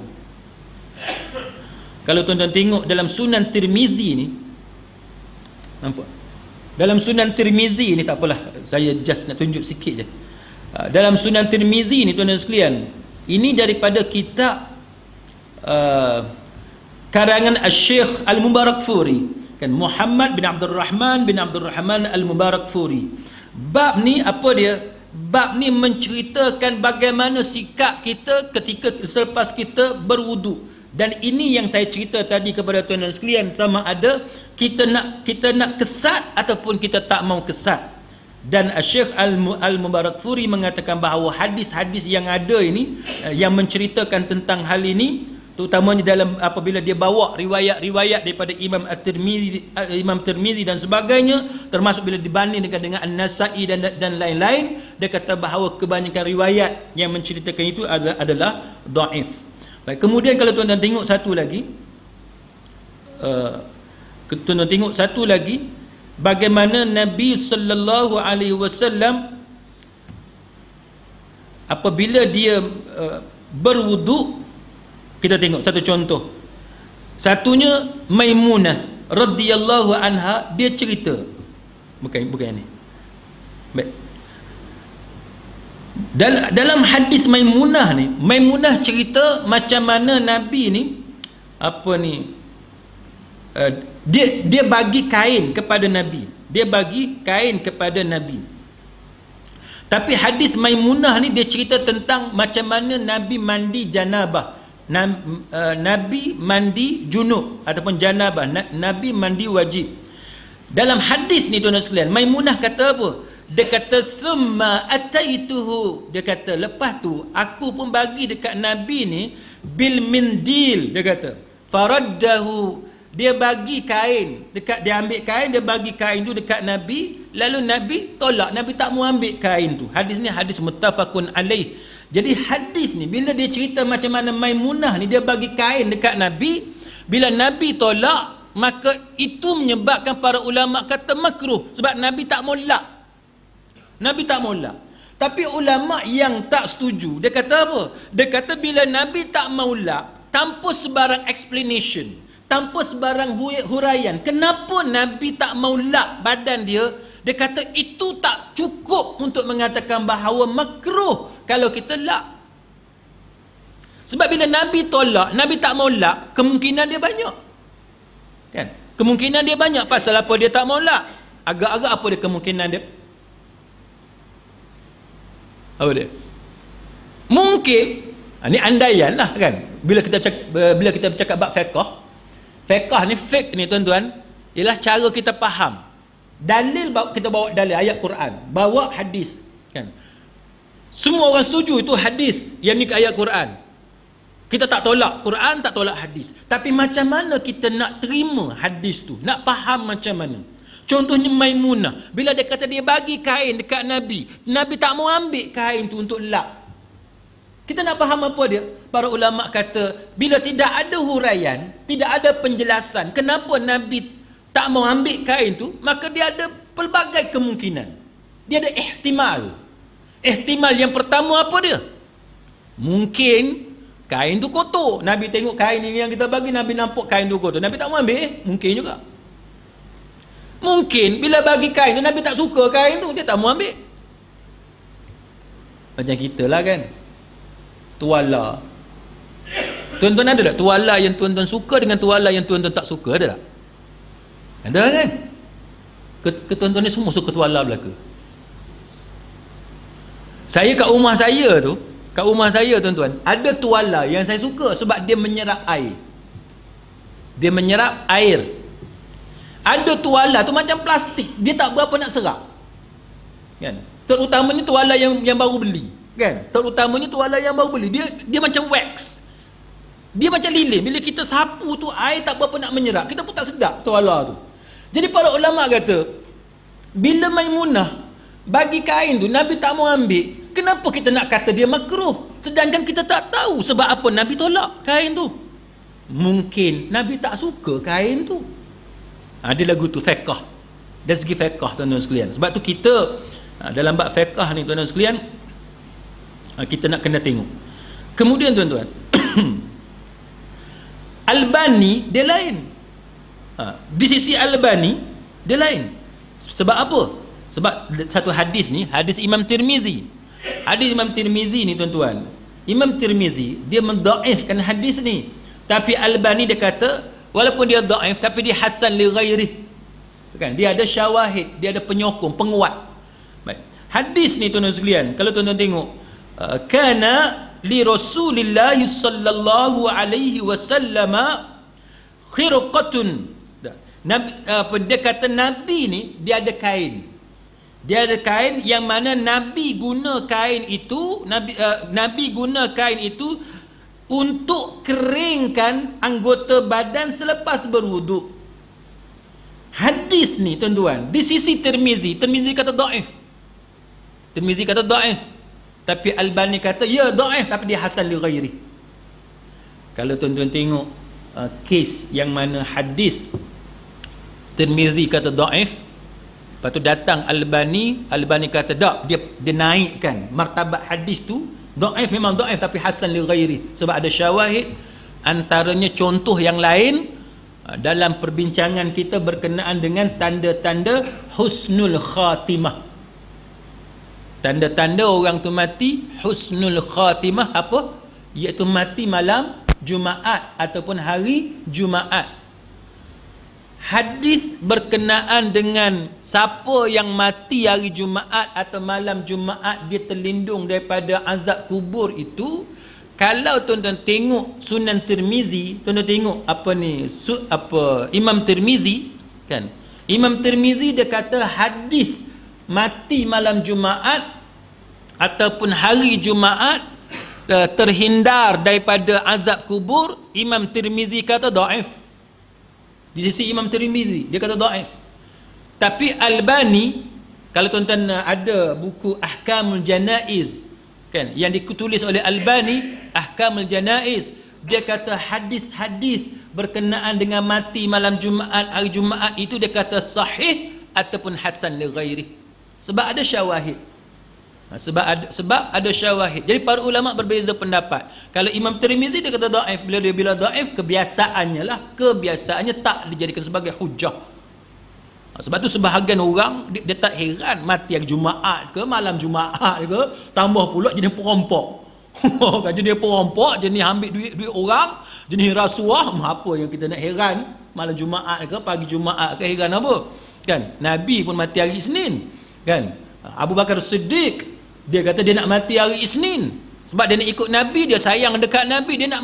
Kalau tuan-tuan tengok dalam Sunan Tirmizi ni, nampak? Dalam Sunan Tirmizi ni, tak apalah, saya just nak tunjuk sikit je. Dalam Sunan Tirmizi ni tuan-tuan sekalian, ini daripada kitab karangan Al-Syekh Al-Mubarakfuri, kan, Muhammad bin Abdul Rahman Al-Mubarakfuri. Bab ni apa dia? Bab ni menceritakan bagaimana sikap kita ketika selepas kita berwudu. Dan ini yang saya cerita tadi kepada tuan-tuan sekalian, sama ada kita nak kesat ataupun kita tak mau kesat. Dan Syekh Al-Mubarakfuri mengatakan bahawa hadis-hadis yang ada ini yang menceritakan tentang hal ini, terutamanya dalam apabila dia bawa riwayat-riwayat daripada Imam Tirmizi dan sebagainya, termasuk bila dibanding dengan An-Nasa'i dan lain-lain, dia kata bahawa kebanyakan riwayat yang menceritakan itu adalah dhaif. Baik, kemudian kalau tuan-tuan tengok satu lagi, bagaimana Nabi sallallahu alaihi wasallam apabila dia berwuduk. Kita tengok satu contoh. Satunya Maimunah radhiyallahu anha, dia cerita. Bukan ini. Baik. Dalam hadis Maimunah ni, Maimunah cerita macam mana Nabi ni dia bagi kain kepada Nabi. Tapi hadis Maimunah ni dia cerita tentang macam mana Nabi mandi janabah. Nabi mandi junub ataupun janabah, Nabi mandi wajib. Dalam hadis ni tuan-tuan sekalian, Maimunah kata apa? Dia kata summa ataituhu, dia kata lepas tu aku pun bagi dekat Nabi ni bil mindil, dia kata faraddahu, dia bagi kain dekat, dia ambil kain, dia bagi kain tu dekat Nabi, lalu Nabi tolak, Nabi tak mau ambil kain tu. Hadis ni hadis muttafaqun alaih. Jadi hadis ni bila dia cerita macam mana Maimunah ni dia bagi kain dekat Nabi, bila Nabi tolak, maka itu menyebabkan para ulama kata makruh, sebab Nabi tak mau lak. Nabi tak mau lak. Tapi ulama yang tak setuju, dia kata apa? Dia kata bila Nabi tak mau lak, tanpa sebarang explanation, tanpa sebarang huraian, kenapa Nabi tak mau lak badan dia, dia kata itu tak cukup untuk mengatakan bahawa makruh kalau kita lak. Sebab bila Nabi tolak, Nabi tak mau lak, kemungkinan dia banyak, kan? Kemungkinan dia banyak. Pasal apa dia tak mau lak? Agak-agak apa dia kemungkinan dia? Apa dia? Mungkin ni andaian lah, kan? Bila kita bercakap bab fiqh ni, fiqh ni tuan-tuan ialah cara kita faham dalil. Kita bawa dalil ayat Quran, bawa hadis, kan? Semua orang setuju itu hadis, yang ni ayat Quran. Kita tak tolak Quran, tak tolak hadis. Tapi macam mana kita nak terima hadis tu? Nak faham macam mana? Contohnya Maimunah, bila dia kata dia bagi kain dekat Nabi, Nabi tak mau ambil kain tu untuk lap. Kita nak faham apa dia? Para ulama kata, bila tidak ada huraian, tidak ada penjelasan kenapa Nabi tak mau ambil kain tu, maka dia ada pelbagai kemungkinan. Dia ada ihtimal. Ihtimal yang pertama apa dia? Mungkin kain tu kotor. Nabi tengok kain ini yang kita bagi, Nabi nampak kain tu kotor, Nabi tak mau ambil. Mungkin juga. Mungkin bila bagi kain tu Nabi tak suka kain tu, dia tak mau ambil. Macam kita lah, kan? Tuala. Tuan-tuan ada tak tuala yang tuan-tuan suka dengan tuala yang tuan-tuan tak suka? Ada tak? Ada, kan? Tuan-tuan ni semua suka tuala belaka. Saya kat rumah saya tu, tuan-tuan, ada tuala yang saya suka sebab dia menyerap air. Dia menyerap air. Ada tuala tu macam plastik, dia tak berapa nak serap, kan? Terutamanya tuala yang baru beli, kan? Terutamanya tuala yang baru beli, dia macam wax, dia macam lilin. Bila kita sapu tu, air tak berapa nak menyerap, kita pun tak sedap tuala tu. Jadi para ulama kata, bila Maimunah bagi kain tu, Nabi tak mau ambil, kenapa kita nak kata dia makruh? Sedangkan kita tak tahu sebab apa Nabi tolak kain tu. Mungkin Nabi tak suka kain tu. Ada lagu tu fiqh. Dari segi fiqh, tuan-tuan sekalian. Sebab tu kita dalam bab fiqh ni, tuan-tuan sekalian, kita nak kena tengok. Kemudian tuan-tuan, Albani dia lain. Di sisi Albani dia lain. Sebab apa? Sebab satu hadis ni, hadis Imam Tirmizi. Hadis Imam Tirmizi ni, tuan-tuan, Imam Tirmizi dia mendhaifkan hadis ni. Tapi Albani dia kata walaupun dia dhaif, tapi dia hasan li ghairih, kan? Dia ada syawahid, dia ada penyokong, penguat. Baik. Hadis ni tuan-tuan sekalian, kalau tuan-tuan tengok, kana li Rasulillah sallallahu alaihi wasallam khirqatun. Nabi, dia kata Nabi ni dia ada kain. Dia ada kain yang mana Nabi guna kain itu, Nabi guna kain itu untuk keringkan anggota badan selepas berwuduk. Hadis ni tuan-tuan, di sisi Tirmizi kata dhaif. Tirmizi kata dhaif. Tapi Albani kata ya dhaif, tapi dia hasan li ghairi. Kalau tuan-tuan tengok kes yang mana hadis Tirmizi kata dhaif, lepas tu datang Albani kata tak, dia naikkan martabat hadis tu. Dhaif memang dhaif, tapi hasan li ghairi, sebab ada syawahid. Antaranya contoh yang lain dalam perbincangan kita berkenaan dengan tanda-tanda husnul khatimah. Tanda-tanda orang tu mati husnul khatimah apa? Iaitu mati malam Jumaat ataupun hari Jumaat. Hadis berkenaan dengan siapa yang mati hari Jumaat atau malam Jumaat, dia terlindung daripada azab kubur itu. Kalau tuan-tuan tengok Sunan Tirmizi, tuan-tuan tengok Imam Tirmizi, kan, Imam Tirmizi dia kata hadis mati malam Jumaat ataupun hari Jumaat terhindar daripada azab kubur, Imam Tirmizi kata dhaif. Di sisi Imam Tirmizi dia kata dhaif. Tapi Albani, kalau tuan-tuan ada buku Ahkamul Janaiz kan, yang ditulis oleh Albani, Ahkamul Janaiz, dia kata hadis-hadis berkenaan dengan mati malam Jumaat, hari Jumaat itu dia kata sahih ataupun hasan li ghairi. Sebab ada syawahid. Sebab ada syawahid. Jadi para ulama berbeza pendapat. Kalau Imam Tirmizi dia kata dhaif, bila dhaif kebiasaannya tak dijadikan sebagai hujah. Sebab tu sebahagian orang dia tak heran mati hari Jumaat ke malam Jumaat ke, tambah pula jenis perampok. Kan jenis perampok, jenis ambil duit orang, jenis rasuah, apa yang kita nak heran malam Jumaat ke pagi Jumaat ke, heran apa? Kan Nabi pun mati hari Isnin. Kan Abu Bakar Siddiq dia kata dia nak mati hari Isnin sebab dia nak ikut Nabi, dia sayang dekat Nabi, dia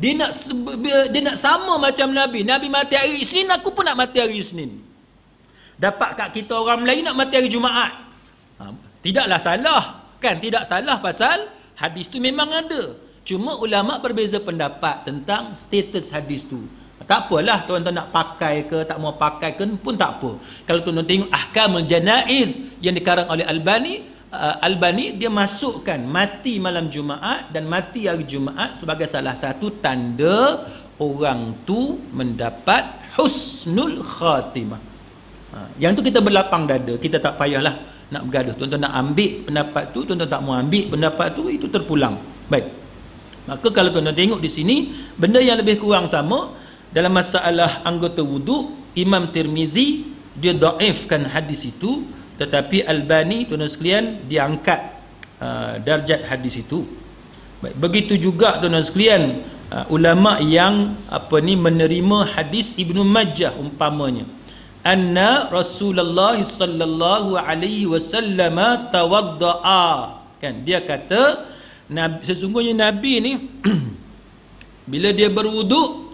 nak sama macam Nabi. Nabi mati hari Isnin, aku pun nak mati hari Isnin. Dapat kat kita orang Melayu nak mati hari Jumaat. Tidaklah salah, kan? Tidak salah pasal hadis tu memang ada. Cuma ulama berbeza pendapat tentang status hadis tu. Tak apalah tuan-tuan nak pakai ke tak mau pakai ke pun tak apa. Kalau tuan-tuan tengok Ahkamul Janaiz yang dikarang oleh Albani, dia masukkan mati malam Jumaat dan mati hari Jumaat sebagai salah satu tanda orang tu mendapat husnul khatimah. Yang tu kita berlapang dada, kita tak payahlah nak bergaduh. Tuan-tuan nak ambil pendapat tu, tuan-tuan tak mau ambil pendapat tu, itu terpulang. Baik. Maka kalau tuan-tuan tengok di sini, benda yang lebih kurang sama dalam masalah anggota wuduk, Imam Tirmizi dia dhaifkan hadis itu, tetapi Albani tuan-tuan sekalian dia angkat darjat hadis itu. Baik. Begitu juga tuan-tuan sekalian ulama yang menerima hadis Ibnu Majah umpamanya, anna Rasulullah sallallahu alaihi wasallam tawaddaa, kan dia kata sesungguhnya Nabi ni bila dia berwuduk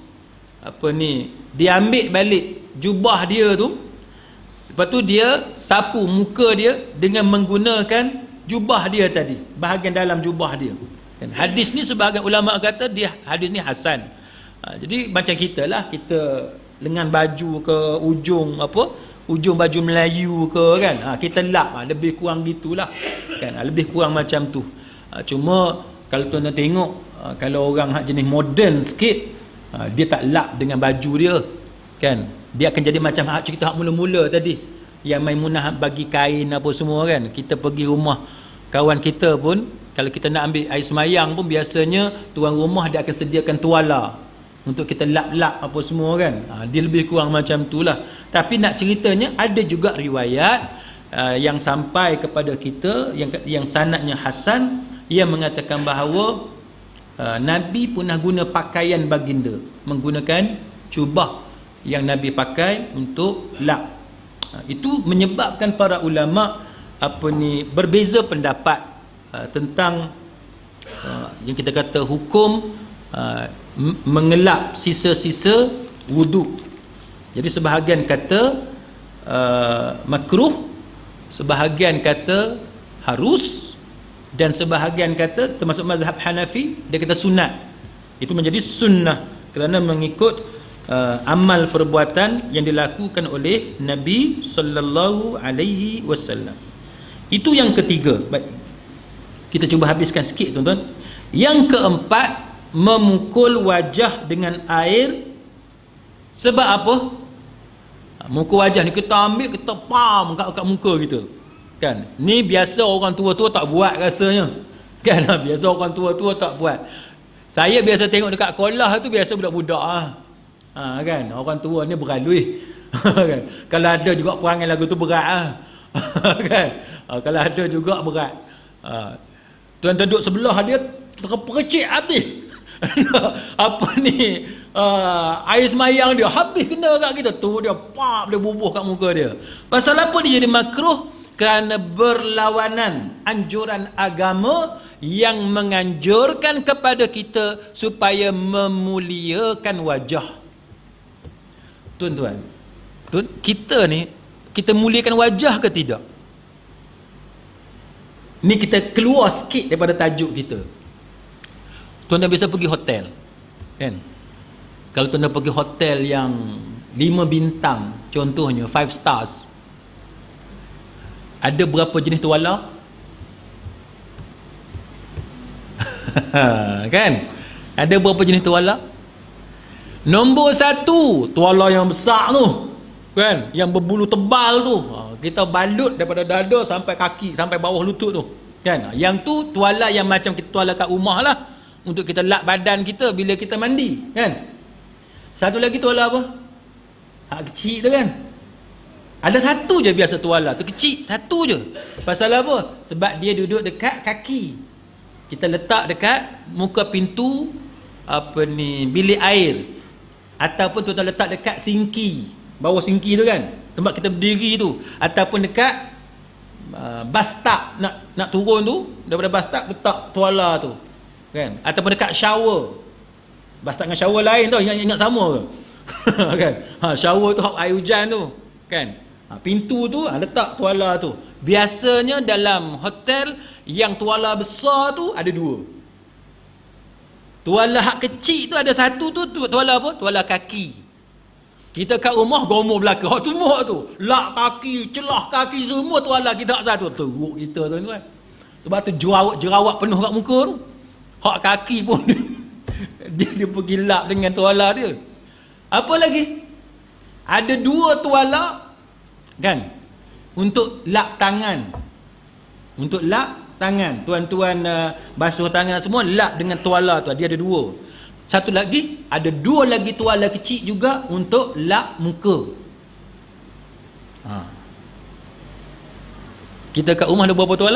dia ambil balik jubah dia tu, lepas tu dia sapu muka dia dengan menggunakan jubah dia tadi, bahagian dalam jubah dia. Kan hadis ni sebahagian ulama kata hadis ni hasan. Jadi macam kita lah, kita lengan baju ke ujung baju Melayu ke kan, kita lap, lebih kurang gitulah kan, lebih kurang macam tu. Cuma kalau tuan nak tengok kalau orang jenis moden sikit, dia tak lap dengan baju dia kan, dia akan jadi macam cerita mula-mula tadi yang Maimunah bagi kain apa semua kan. Kita pergi rumah kawan kita pun, kalau kita nak ambil air semayang pun biasanya tuan rumah dia akan sediakan tuala untuk kita lap-lap apa semua kan. Dia lebih kurang macam tu lah. Tapi nak ceritanya ada juga riwayat yang sampai kepada kita yang sanadnya hasan, yang mengatakan bahawa Nabi pernah guna pakaian baginda, menggunakan jubah yang Nabi pakai untuk lap. Itu menyebabkan para ulama berbeza pendapat tentang yang kita kata hukum mengelap sisa-sisa wuduk. Jadi sebahagian kata makruh, sebahagian kata harus, dan sebahagian kata termasuk mazhab Hanafi dia kata sunat. Itu menjadi sunnah kerana mengikut amal perbuatan yang dilakukan oleh Nabi sallallahu alaihi wasallam. Itu yang ketiga. Baik, kita cuba habiskan sikit tuan-tuan. Yang keempat, memukul wajah dengan air. Sebab apa? Mukul wajah ni kita ambil, kita pam kat muka kita kan. Ni biasa orang tua-tua tak buat rasanya kan. Biasa orang tua-tua tak buat. Saya biasa tengok dekat kolah tu, biasa budak-budak kan, orang tua ni beralui kan. Kalau ada juga perangai lagu tu berat kan. Kalau ada juga berat, tuan-tuan duduk sebelah dia terpercik habis air semayang dia habis kena kat kita tu, dia dia bubuh kat muka dia. Pasal apa dia jadi makruh? Kerana berlawanan anjuran agama yang menganjurkan kepada kita supaya memuliakan wajah. Tuan-tuan, kita ni kita muliakan wajah ke tidak? Ni kita keluar sikit daripada tajuk kita. Tuan-tuan biasa pergi hotel, kan? Kalau tuan-tuan pergi hotel yang 5 bintang, contohnya 5 stars, ada berapa jenis tuala? Kan? Ada berapa jenis tuala? Nombor 1, tuala yang besar tu, kan? Yang berbulu tebal tu, kita balut daripada dada sampai kaki, sampai bawah lutut tu, kan? Yang tu tuala yang macam kita tuala kat rumah lah, untuk kita lap badan kita bila kita mandi, kan? Satu lagi tuala apa? Hak kecil tu, kan? Ada satu je biasa tuala tu, kecil, satu je. Pasal apa? Sebab dia duduk dekat kaki. Kita letak dekat muka pintu bilik air, ataupun tuan-tuan letak dekat sinki, bawah sinki tu, kan, tempat kita berdiri tu, ataupun dekat bathtub, nak turun tu, daripada bathtub letak tuala tu, kan, ataupun dekat shower. Bathtub dengan shower lain tau, ingat sama ke? Kan? Shower tu air hujan tu, kan, pintu tu letak tuala tu. Biasanya dalam hotel yang tuala besar tu ada 2. Tuala hak kecil tu ada satu tu, tuala apa? Tuala kaki. Kita kat rumah gomor belaka, hak semua tu, lak kaki, celah kaki, semua tuala kita hak satu. Teruk kita tuan-tuan. Sebab tu jerawat penuh kat muka tu. Hak kaki pun dia pergi lap dengan tuala dia. Apa lagi? Ada 2 tuala, kan, untuk lap tangan. Untuk lap tangan, tuan-tuan basuh tangan semua, lap dengan tuala tu. Dia ada 2. Satu lagi, ada 2 lagi tuala kecil juga untuk lap muka. Kita kat rumah ada berapa tuala?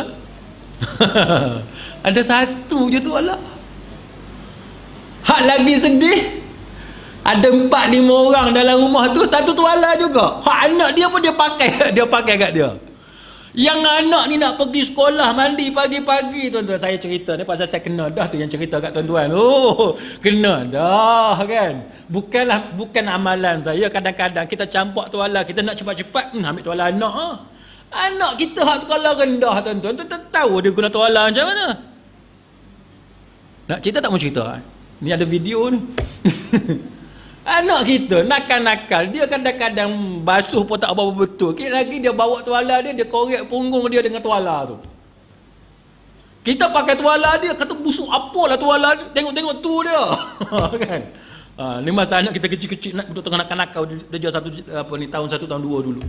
Ada 1 je tuala. Hak lagi sedih, ada 4-5 orang dalam rumah tu, 1 tuala juga. Hak anak dia pun dia pakai kat dia. Yang anak ni nak pergi sekolah mandi pagi-pagi, tuan-tuan, saya cerita ni pasal saya kena dah tu, yang cerita kat tuan-tuan. Oh, kena dah, kan. Bukan amalan saya, kadang-kadang kita campak tuala, kita nak cepat-cepat ambil tuala anak. Anak kita hak sekolah rendah, tuan-tuan, tuan-tuan tahu dia guna tuala macam mana? Nak cerita tak mau cerita? Ni ada video ni. Anak kita nakal-nakal, dia kadang-kadang basuh pun tak apa-apa betul. Kira lagi dia bawa tuala dia korek punggung dia dengan tuala tu. Kita pakai tuala dia, kata busuk apalah tuala dia, tengok-tengok tu dia. Kan? Ni masa anak kita kecil-kecil, nak tengah nakal-nakal, dia tahun 1 tahun 2 dulu.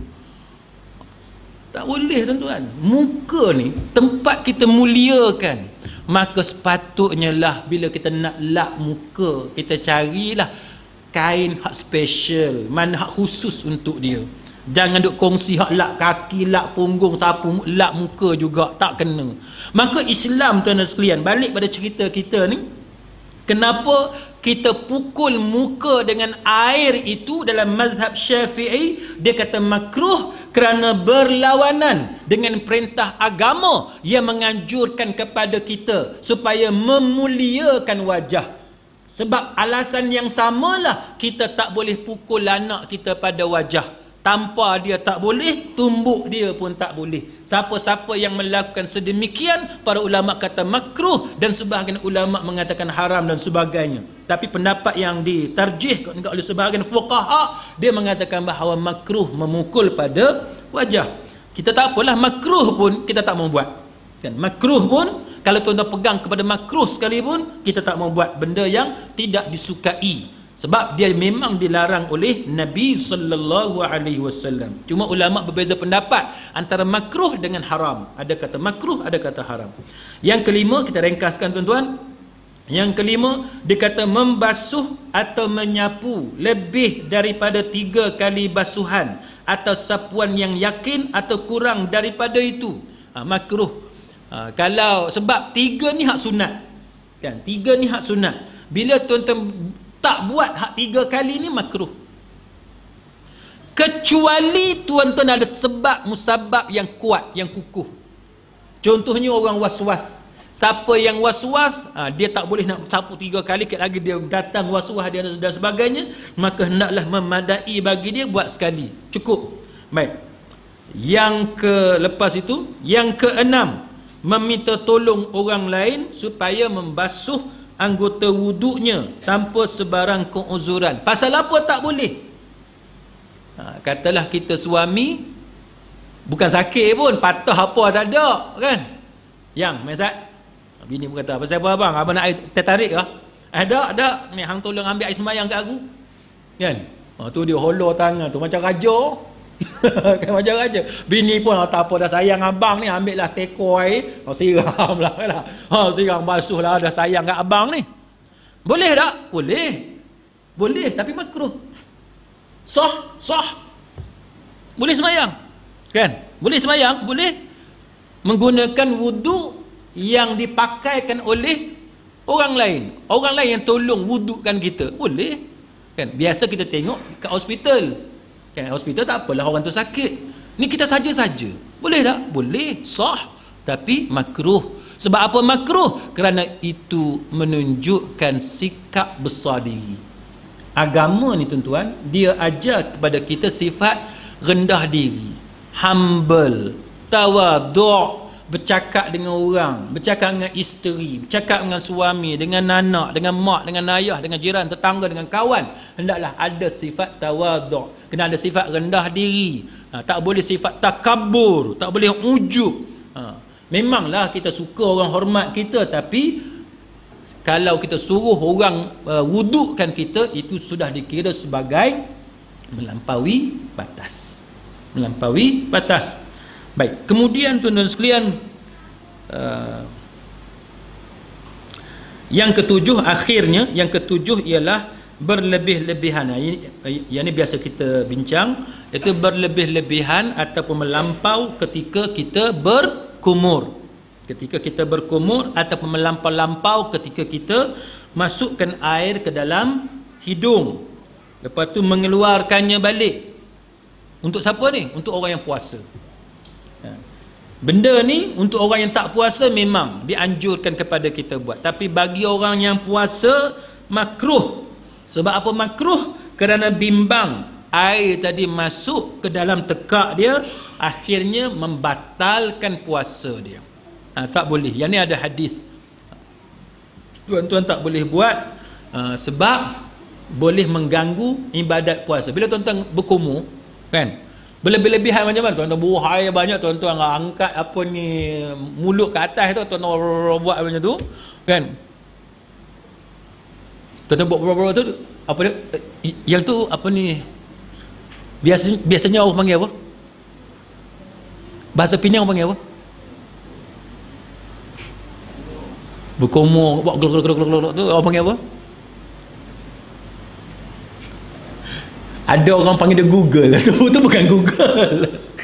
Tak boleh, tuan-tuan. Muka ni tempat kita muliakan. Maka sepatutnya lah bila kita nak lap muka, kita carilah kain hak special, mana hak khusus untuk dia. Jangan duk kongsi hak lap kaki, lap punggung, sapu, lap muka juga, tak kena. Maka Islam, tuan-tuan sekalian, balik pada cerita kita ni, kenapa kita pukul muka dengan air itu dalam mazhab Syafi'i, dia kata makruh kerana berlawanan dengan perintah agama yang menganjurkan kepada kita supaya memuliakan wajah. Sebab alasan yang samalah kita tak boleh pukul anak kita pada wajah. Tampar dia tak boleh, tumbuk dia pun tak boleh. Siapa-siapa yang melakukan sedemikian, para ulama kata makruh, dan sebahagian ulama mengatakan haram dan sebagainya. Tapi pendapat yang ditarjihkan oleh sebahagian fuqaha, dia mengatakan bahawa makruh memukul pada wajah. Kita tak apalah, makruh pun kita tak mau buat. Kan? Makruh pun, kalau tuan-tuan pegang kepada makruh sekalipun, kita tak mau buat benda yang tidak disukai. Sebab dia memang dilarang oleh Nabi sallallahu alaihi wasallam. Cuma ulama berbeza pendapat antara makruh dengan haram. Ada kata makruh, ada kata haram. Yang kelima, kita ringkaskan tuan-tuan. Yang kelima, dia kata membasuh atau menyapu lebih daripada 3 kali basuhan atau sapuan yang yakin atau kurang daripada itu. Makruh. Kalau sebab 3 ni hak sunat. Kan? 3 ni hak sunat. Bila tuan-tuan tak buat hak 3 kali ni, makruh. Kecuali tuan-tuan ada sebab musabab yang kuat, yang kukuh. Contohnya orang was-was. Siapa yang was-was, dia tak boleh nak sapu 3 kali, lagi dia datang was-was dia dan sebagainya, maka hendaklah memadai bagi dia buat sekali. Cukup. Baik. Lepas itu, yang keenam, meminta tolong orang lain supaya membasuh anggota wuduknya tanpa sebarang keuzuran. Pasal apa tak boleh? Katalah kita suami bukan sakit pun, patah apa tak ada kan? Yang Mazat, bini pun kata, pasal apa abang? Abang nak air tertarik ke? Ada. Ni hang tolong ambil air sembahyang kat aku. Kan? Tu dia holor tangan tu macam raja. Kan macam raja. Bini pun tak apa, dah sayang abang ni, ambil lah teko air, siram lah kan. Siram basuh lah, dah sayang kat abang ni. Boleh tak? Boleh, tapi makruh. Sah. Boleh sembahyang. Kan? Boleh sembahyang, boleh menggunakan wuduk yang dipakaikan oleh orang lain. Orang lain yang tolong wudukkan kita. Boleh. Kan? Biasa kita tengok kat hospital. Kan, hospital tak apalah orang tu sakit. Ni kita saja-saja. Boleh tak? Boleh. Sah. Tapi makruh. Sebab apa makruh? Kerana itu menunjukkan sikap besar diri. Agama ni tuan-tuan, dia ajar kepada kita sifat rendah diri, humble, tawaduk, bercakap dengan orang, bercakap dengan isteri, bercakap dengan suami, dengan anak, dengan mak, dengan ayah, dengan jiran, tetangga, dengan kawan. Hendaklah ada sifat tawaduk, kena ada sifat rendah diri. Tak boleh sifat takabur, tak boleh ujub. Memanglah kita suka orang hormat kita, tapi kalau kita suruh orang wudukkan kita, itu sudah dikira sebagai melampaui batas. Baik, kemudian tuan-tuan sekalian, yang ketujuh ialah berlebih-lebihan. Yang ini biasa kita bincang, itu berlebih-lebihan ataupun melampau ketika kita berkumur. Ataupun melampau-lampau ketika kita masukkan air ke dalam hidung, lepas tu mengeluarkannya balik. Untuk siapa ni? Untuk orang yang puasa. Benda ni untuk orang yang tak puasa memang dianjurkan kepada kita buat, tapi bagi orang yang puasa makruh. Sebab apa makruh? Kerana bimbang air tadi masuk ke dalam tekak dia, akhirnya membatalkan puasa dia. Tak boleh. Yang ni ada hadis, tuan-tuan tak boleh buat, sebab boleh mengganggu ibadat puasa. Bila tuan-tuan berkumur kan, berlebih-lebihan macam mana? Tuan-tuan buah air banyak, tuan-tuan angkat apa ni, mulut ke atas tu, tuan-tuan buat macam tu kan. Tuan-tuan buat tu apa dia? Yang tu apa ni? Biasanya orang panggil apa? Bahasa Penang orang panggil apa? Berkumur, buat glok tu orang panggil apa? Ada orang panggil dia Google. Itu bukan Google.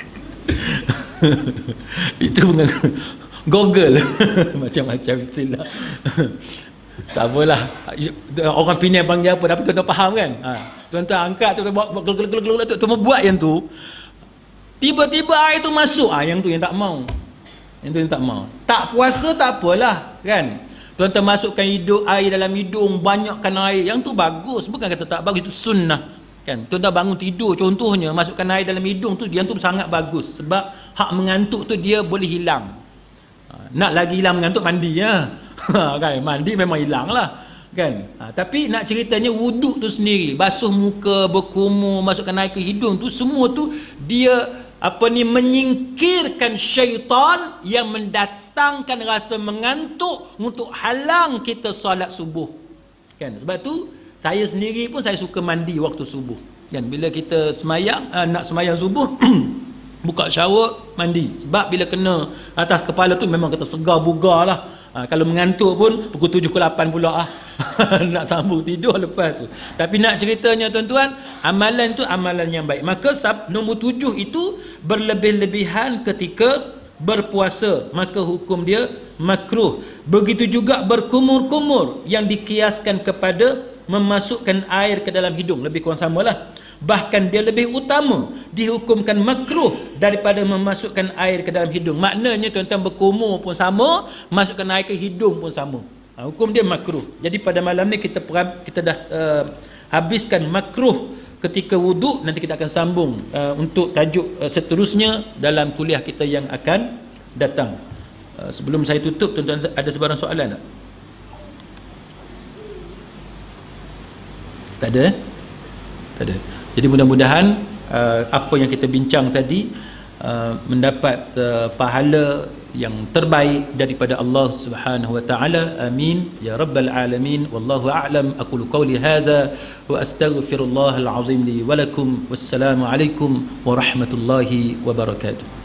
Itu bukan Google. Macam-macam istilah. Tak apalah. Orang Penang panggil apa, tapi tuan-tuan faham kan? Tuan-tuan angkat tu, buat glok tu, buat yang tu. Tiba-tiba air tu masuk. Yang tu yang tak mau. Tak puasa tak apalah kan? Tuan-tuan masukkan air dalam hidung, banyakkan air. Yang tu bagus. Bukan kata tak bagus, itu sunnah. Kan, tuan-tuan bangun tidur contohnya, masukkan air dalam hidung tu, yang tu sangat bagus. Sebab hak mengantuk tu dia boleh hilang. Nak lagi hilang mengantuk, mandi ya. Kan, mandi memang hilang lah kan. Tapi nak ceritanya wuduk tu sendiri, basuh muka, berkumur, masukkan air ke hidung tu, semua tu dia menyingkirkan syaitan yang mendatangkan rasa mengantuk untuk halang kita solat subuh. Kan, sebab tu saya sendiri pun saya suka mandi waktu subuh. Kan, bila kita semayang, nak semayang subuh, buka shower, mandi. Sebab bila kena atas kepala tu memang kita segar bugar lah. Kalau mengantuk pun pukul 7 ke 8 pula nak sambung tidur lepas tu. Tapi nak ceritanya tuan-tuan, amalan tu amalan yang baik. Maka nombor 7 itu berlebih-lebihan ketika berpuasa, maka hukum dia makruh. Begitu juga berkumur-kumur yang dikiaskan kepada memasukkan air ke dalam hidung, lebih kurang samalah. Bahkan dia lebih utama, dihukumkan makruh daripada memasukkan air ke dalam hidung. Maknanya tuan-tuan berkumur pun sama, masukkan air ke hidung pun sama. Hukum dia makruh. Jadi pada malam ni kita dah habiskan makruh ketika wuduk. Nanti kita akan sambung untuk tajuk seterusnya dalam kuliah kita yang akan datang. Sebelum saya tutup, tuan-tuan ada sebarang soalan tak? Tak ada? Tak ada. Jadi mudah-mudahan apa yang kita bincang tadi mendapat pahala yang terbaik daripada Allah Subhanahu wa taala. Amin ya rabbal alamin. Wallahu a'lam. Aqulu qawli hadza wa astaghfirullah al-azim li wa lakum. Wassalamu alaikum warahmatullahi wabarakatuh.